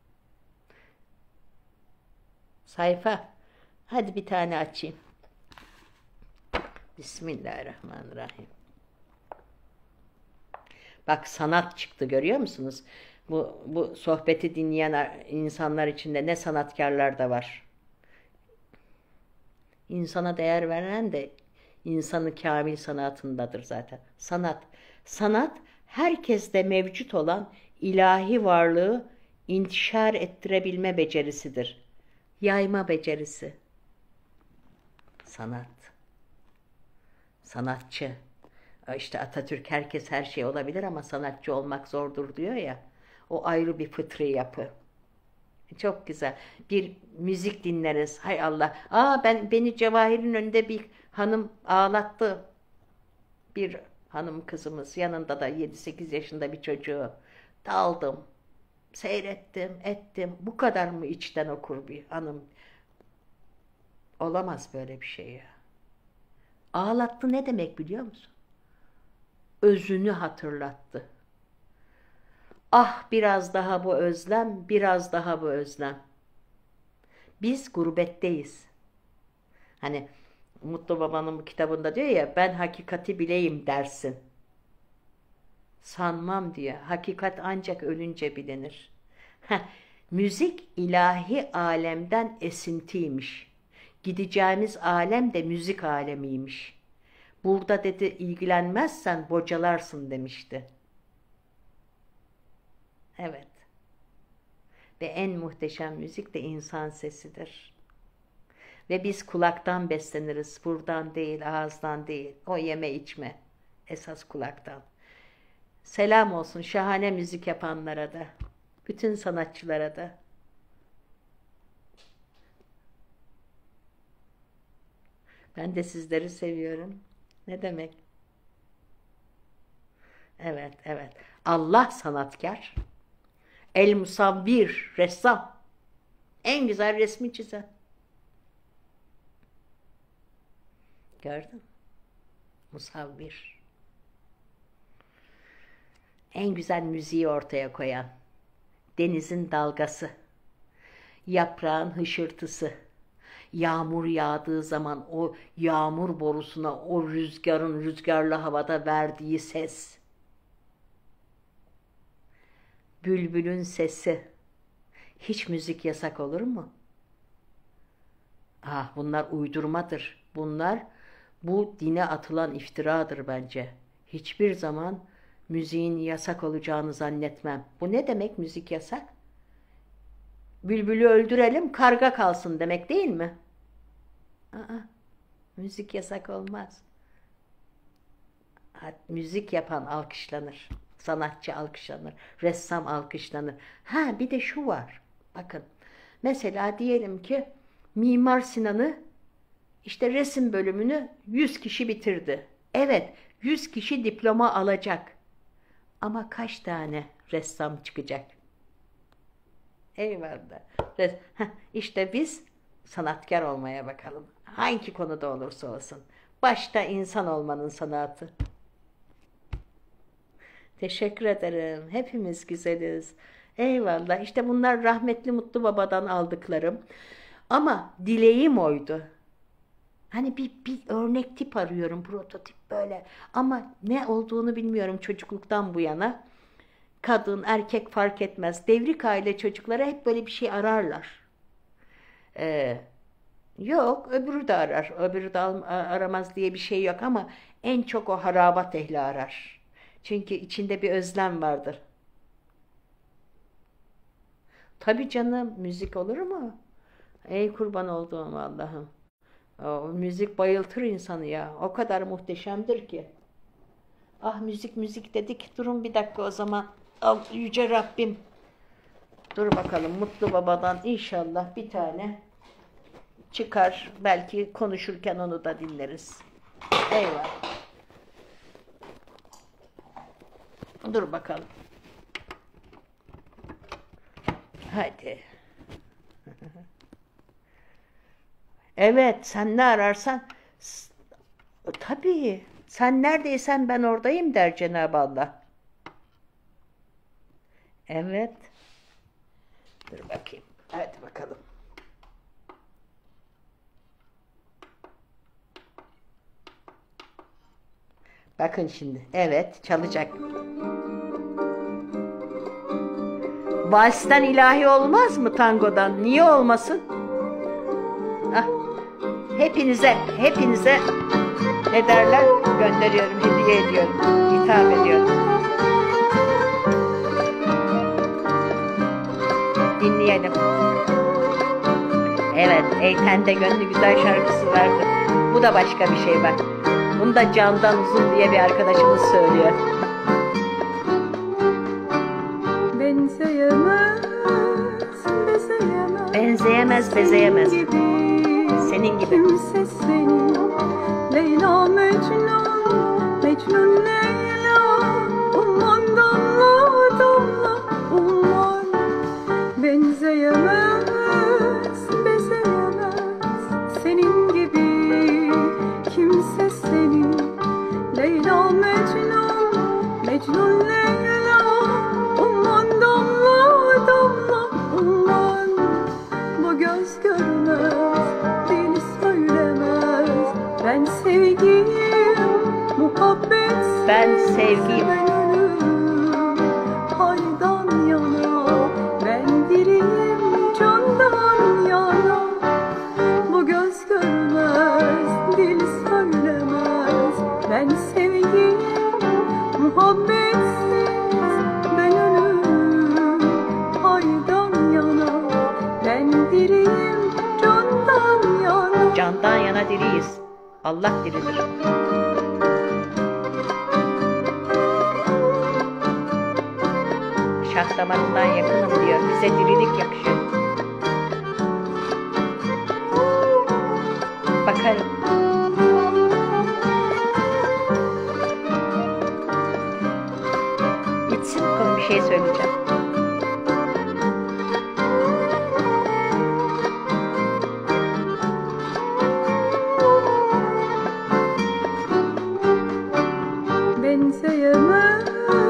Sayfa. Hadi bir tane açayım. Bismillahirrahmanirrahim. Bak sanat çıktı, görüyor musunuz? Bu sohbeti dinleyen insanlar içinde ne sanatkarlar da var. İnsana değer veren de insanı kamil sanatındadır zaten. Sanat herkeste mevcut olan ilahi varlığı intişar ettirebilme becerisidir. Yayma becerisi. Sanatçı. İşte Atatürk herkes her şey olabilir ama sanatçı olmak zordur diyor ya. O ayrı bir fıtri yapı. Çok güzel. Bir müzik dinleriz. Hay Allah. Beni Cevahir'in önünde bir hanım ağlattı. Bir hanım kızımız. Yanında da 7-8 yaşında bir çocuğu. Daldım. Seyrettim, ettim. Bu kadar mı içten okur bir hanım? Olamaz böyle bir şey ya. Ağlattı ne demek biliyor musun? Özünü hatırlattı. Ah biraz daha bu özlem, biraz daha bu özlem. Biz gurbetteyiz. Hani Mutlu Baba'nın kitabında diyor ya, ben hakikati bileyim dersin. Sanmam diyor. Hakikat ancak ölünce bilinir. Müzik ilahi alemden esintiymiş. Gideceğimiz alem de müzik alemiymiş. Burada dedi ilgilenmezsen bocalarsın demişti. Evet. Ve en muhteşem müzik de insan sesidir. Ve biz kulaktan besleniriz. Buradan değil, ağızdan değil. O yeme içme. Esas kulaktan. Selam olsun şahane müzik yapanlara da. Bütün sanatçılara da. Ben de sizleri seviyorum. Ne demek? Evet, evet. Allah sanatkar. El musavvir, ressam. En güzel resmi çizen. Gördün mü? Musavvir. En güzel müziği ortaya koyan. Denizin dalgası. Yaprağın hışırtısı. Yağmur yağdığı zaman o yağmur borusuna o rüzgarın rüzgarlı havada verdiği ses. Bülbülün sesi. Hiç müzik yasak olur mu? Bunlar uydurmadır. Bu dine atılan iftiradır bence. Hiçbir zaman müziğin yasak olacağını zannetmem. Bu ne demek müzik yasak? Bülbülü öldürelim, karga kalsın demek değil mi? Müzik yasak olmaz. Müzik yapan alkışlanır. Sanatçı alkışlanır. Ressam alkışlanır. Bir de şu var. Bakın. Mesela diyelim ki Mimar Sinan'ı işte resim bölümünü 100 kişi bitirdi. Evet, 100 kişi diploma alacak. Ama kaç tane ressam çıkacak? Eyvallah. İşte biz sanatkar olmaya bakalım. Hangi konuda olursa olsun. Başta insan olmanın sanatı. Teşekkür ederim. Hepimiz güzeliz. Eyvallah. İşte bunlar rahmetli Mutlu Baba'dan aldıklarım. Ama dileğim oydu. Hani bir örnek tip arıyorum, prototip böyle. Ama ne olduğunu bilmiyorum çocukluktan bu yana. Kadın, erkek fark etmez. Devrik aile çocuklara hep böyle bir şey ararlar. Yok, öbürü de arar. Öbürü de aramaz diye bir şey yok ama en çok o harabat ehli arar. Çünkü içinde bir özlem vardır. Tabii canım, müzik olur mu? Ey kurban olduğum Allah'ım. O müzik bayıltır insanı ya. O kadar muhteşemdir ki. Müzik dedik. Durun bir dakika o zaman. Yüce Rabbim. Dur bakalım Mutlu Baba'dan inşallah bir tane çıkar. Belki konuşurken onu da dinleriz. Eyvallah. Dur bakalım. Hadi. Evet, sen ne ararsan tabii sen neredeysen ben oradayım der Cenab-ı Allah. Evet. Dur bakayım. Hadi bakalım. Bakın şimdi. Evet, çalacak. Valsten ilahi olmaz mı tangodan? Niye olmasın? Ah, hepinize ne derler? Gönderiyorum, hediye ediyorum, hitap ediyorum. Dinleyelim. Evet, Eyten'de Gönlü Güzel şarkısı vardı. Bu da başka bir şey bak. Bunu da Candan Uzun diye bir arkadaşımız söylüyor. Benzeyemez, bezeyemez. Senin gibi. Kimse senin Leyla Mecnun, Mecnun Leyla, umman damla damla umman. Benzeyemez, bezeyemez senin gibi kimse senin Leyla Mecnun, Mecnun Leyla, umman damla damla umman. Bu göz görmez, dil söylemez. Ben sevgiyim, muhabbet. Ben sevgiyim. Ben ölürüm, haydan yana. Ben diriyim, candan yana. Bu göz görmez, dil söylemez. Ben sevgiyim, muhabbetsiz. Ben ölürüm, haydan yana. Ben diriyim, candan yana. Candan yana diriyiz. Allah diridir. Şah damarından yakınım diyor. Bize dirilik yakışıyor. Bakarım. Bitsin konu, bir şey söyleyeceğim. Benzeyemez,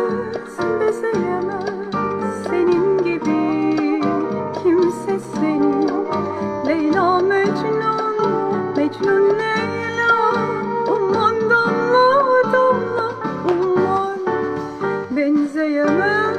bezeyemez senin gibi kimse senin Leyla Mecnun, Mecnun Leyla, umman damla damla umman. Benzeyemez,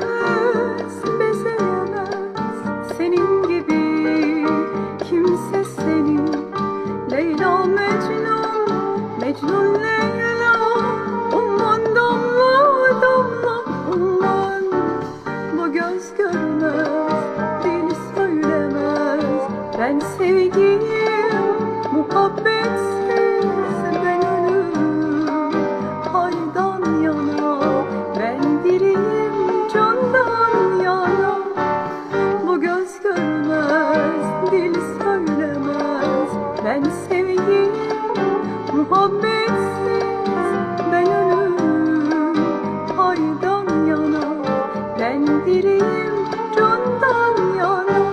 bezeyemez senin gibi kimse senin Leyla Mecnun, Mecnun Leyla, umman damla damla umman. Bu göz görmez, dil söylemez. Ben sevgiyim, muhabbetsiz. Ben ölürüm, haydan yana. Ben diriyim, candan yana. Bu göz görmez, dil söylemez. Ben sevgiyim, muhabbetsiz. Ben ölürüm, haydan yana. Ben diriyim, candan yana.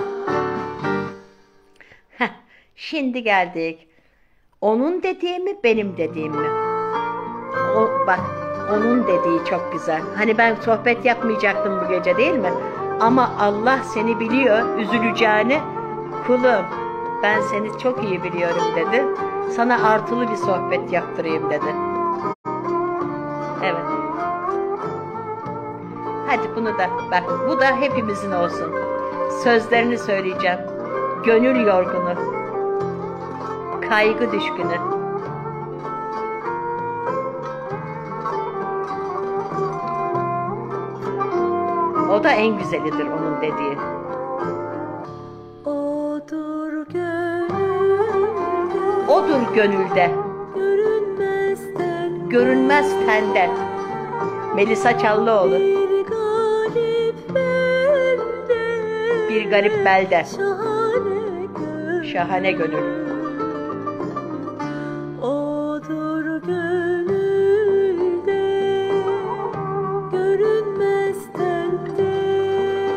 Heh, şimdi geldik. Onun dediği mi, benim dediğim mi? Bak, onun dediği çok güzel. Hani ben sohbet yapmayacaktım bu gece, değil mi? Ama Allah seni biliyor, üzüleceğini. Kulum, ben seni çok iyi biliyorum dedi. Sana artılı bir sohbet yaptırayım dedi. Evet. Hadi bunu da, bak bu da hepimizin olsun. Sözlerini söyleyeceğim. Gönül yorgunu, kaygı düşkünü. O da en güzelidir onun dediği. Odur gönülde, Odur gönülde, görünmez ten, görünmez tende. Melisa Çallıoğlu. bir garip belde, Bir garip belde, şahane gönül. şahane gönül. Odur gönülde, görünmez tende,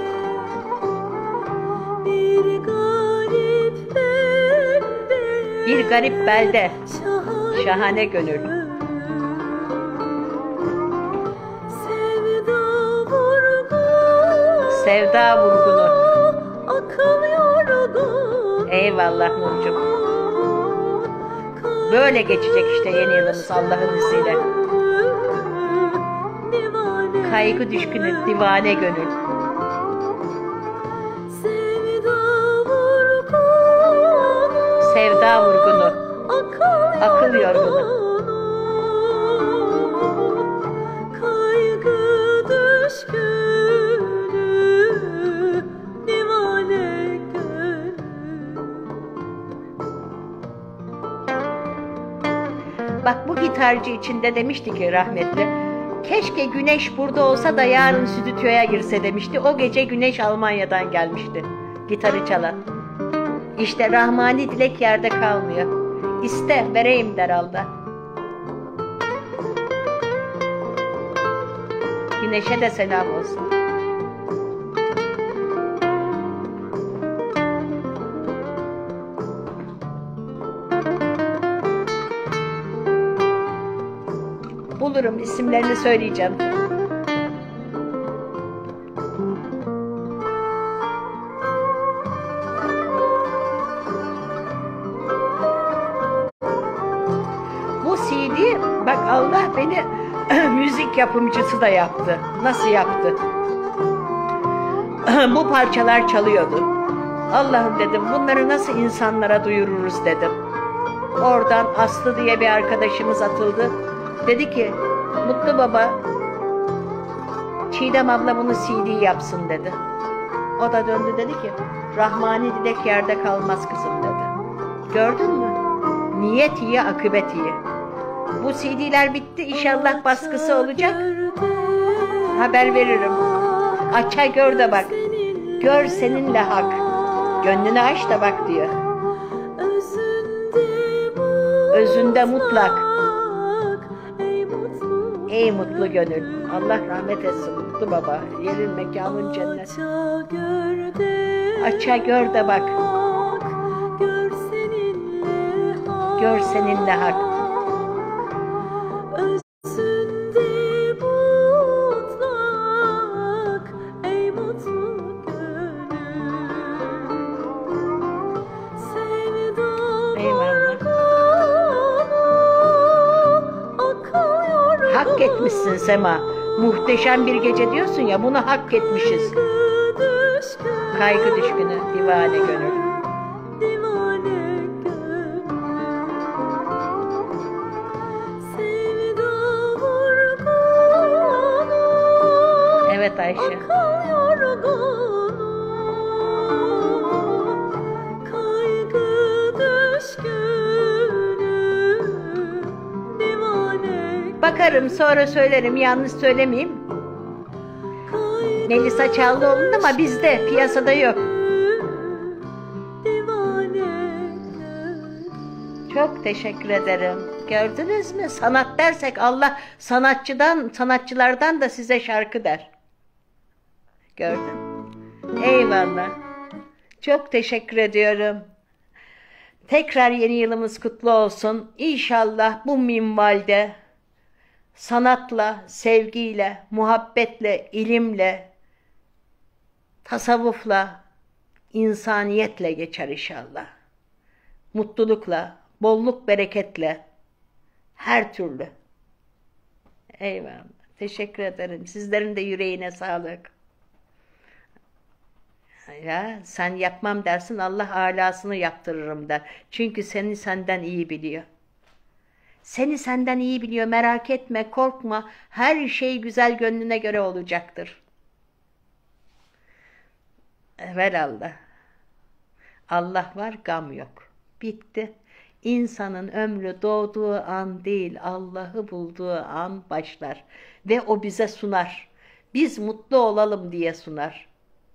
bir garip belde, garip belde, şahane gönül. Sevda vurgunu. Eyvallah Nurcuğum. Böyle geçecek işte yeni yılımız Allah'ın izniyle. Kaygı düşkünü, divane gönül. Sevda vurgunu, akıl yorgunu. Bak bu gitarcı içinde demişti ki rahmetli, keşke Güneş burada olsa da yarın stüdyoya girse demişti. O gece Güneş Almanya'dan gelmişti, gitarı çalan. İşte rahmani dilek yerde kalmıyor. İste vereyim der Allah. Güneşe de selam olsun. Bulurum, isimlerini söyleyeceğim. Bu CD, bak Allah beni müzik yapımcısı da yaptı. Nasıl yaptı? Bu parçalar çalıyordu. Allah'ım dedim, bunları nasıl insanlara duyururuz dedim. Oradan Aslı diye bir arkadaşımız atıldı. Dedi ki, Mutlu Baba, Çiğdem abla bunu CD yapsın dedi. O da döndü dedi ki, rahmani dilek yerde kalmaz kızım dedi. Gördün mü? Niyet iyi, akıbet iyi. Bu CD'ler bitti, inşallah baskısı olacak. Haber veririm. Aça gör de bak. Gör seninle hak. Gönlünü aç da bak diyor. Özünde mutlak. Ey mutlu gönül. Allah rahmet etsin Mutlu Baba. Yerin mekanın cennet. Aça gör de bak. Gör seninle hak. Hak etmişsin Sema. Muhteşem bir gece diyorsun ya, bunu hak etmişiz. Kaygı düşkünü, divane gönül. Evet Ayşe. Bakarım sonra söylerim, yanlış söylemeyeyim. Melisa Çaldıoğlu'nun ama bizde, piyasada yok. Çok teşekkür ederim. Gördünüz mü? Sanat dersek Allah sanatçılardan da size şarkı der. Gördün. Eyvallah. Çok teşekkür ediyorum. Tekrar yeni yılımız kutlu olsun. İnşallah bu minvalde sanatla, sevgiyle, muhabbetle, ilimle, tasavvufla, insaniyetle geçer inşallah. Mutlulukla, bolluk bereketle, her türlü. Eyvallah. Teşekkür ederim. Sizlerin de yüreğine sağlık. Ya sen yapmam dersin, Allah alasını yaptırırım der. Çünkü seni senden iyi biliyor. Seni senden iyi biliyor, merak etme, korkma. Her şey güzel gönlüne göre olacaktır. Evelallah. Allah var, gam yok. Bitti. İnsanın ömrü doğduğu an değil, Allah'ı bulduğu an başlar. Ve o bize sunar. Biz mutlu olalım diye sunar.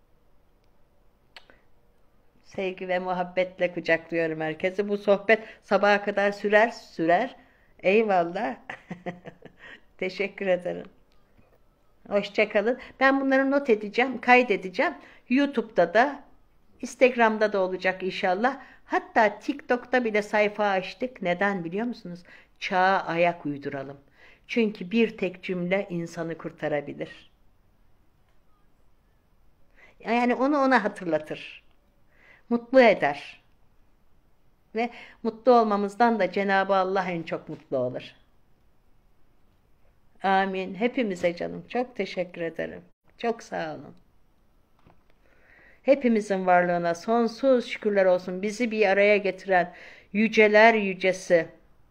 Sevgi ve muhabbetle kucaklıyorum herkesi. Bu sohbet sabaha kadar sürer. Eyvallah. Teşekkür ederim. Hoşça kalın. Ben bunları not edeceğim, kaydedeceğim. YouTube'da da, Instagram'da da olacak inşallah. Hatta TikTok'ta bile sayfa açtık. Neden biliyor musunuz? Çağa ayak uyduralım. Çünkü bir tek cümle insanı kurtarabilir. Yani onu ona hatırlatır. Mutlu eder. Ve mutlu olmamızdan da Cenab-ı Allah en çok mutlu olur. Amin. Hepimize canım. Çok teşekkür ederim. Çok sağ olun. Hepimizin varlığına sonsuz şükürler olsun. Bizi bir araya getiren yüceler yücesi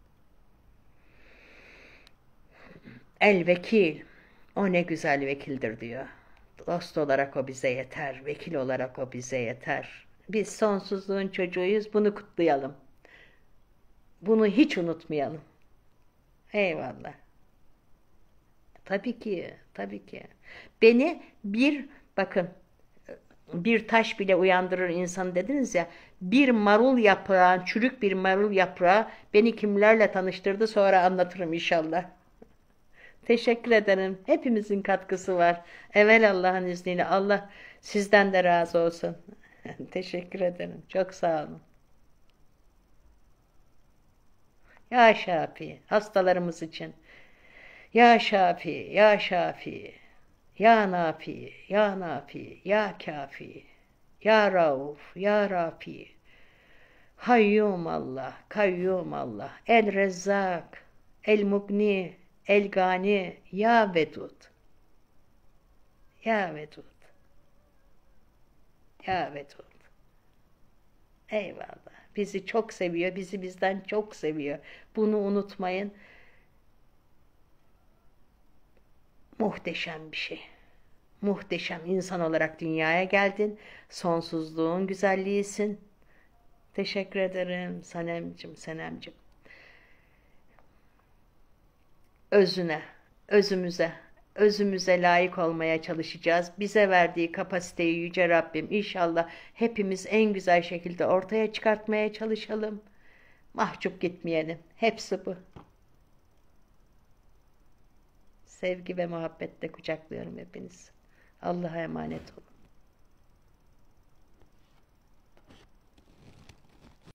El Vekil. O ne güzel vekildir diyor. Dost olarak o bize yeter. Vekil olarak o bize yeter. Biz sonsuzluğun çocuğuyuz. Bunu kutlayalım. Bunu hiç unutmayalım. Eyvallah. Tabii ki, tabii ki. Beni bakın, bir taş bile uyandırır insanı dediniz ya, bir marul yaprağı, çürük bir marul yaprağı beni kimlerle tanıştırdı, sonra anlatırım inşallah. Teşekkür ederim. Hepimizin katkısı var. Evvel Allah'ın izniyle. Allah sizden de razı olsun. Teşekkür ederim. Çok sağ olun. Ya Şafi, hastalarımız için. Ya Şafi, ya Şafi, ya Nafi, ya Nafi, ya Kafi, ya Rauf, ya Rafi, Hayyum Allah, Kayyum Allah, El Rezzak, El Mugni, El Gani, ya Vedud, ya Vedud, ya Vedud. Eyvallah. Bizi çok seviyor, bizi bizden çok seviyor. Bunu unutmayın. Muhteşem bir şey. Muhteşem insan olarak dünyaya geldin. Sonsuzluğun güzelliğisin. Teşekkür ederim Sanemcim, Senemcim. Özüne, özümüze layık olmaya çalışacağız. Bize verdiği kapasiteyi Yüce Rabbim inşallah hepimiz en güzel şekilde ortaya çıkartmaya çalışalım. Mahcup gitmeyelim. Hepsi bu. Sevgi ve muhabbetle kucaklıyorum hepinizi. Allah'a emanet olun.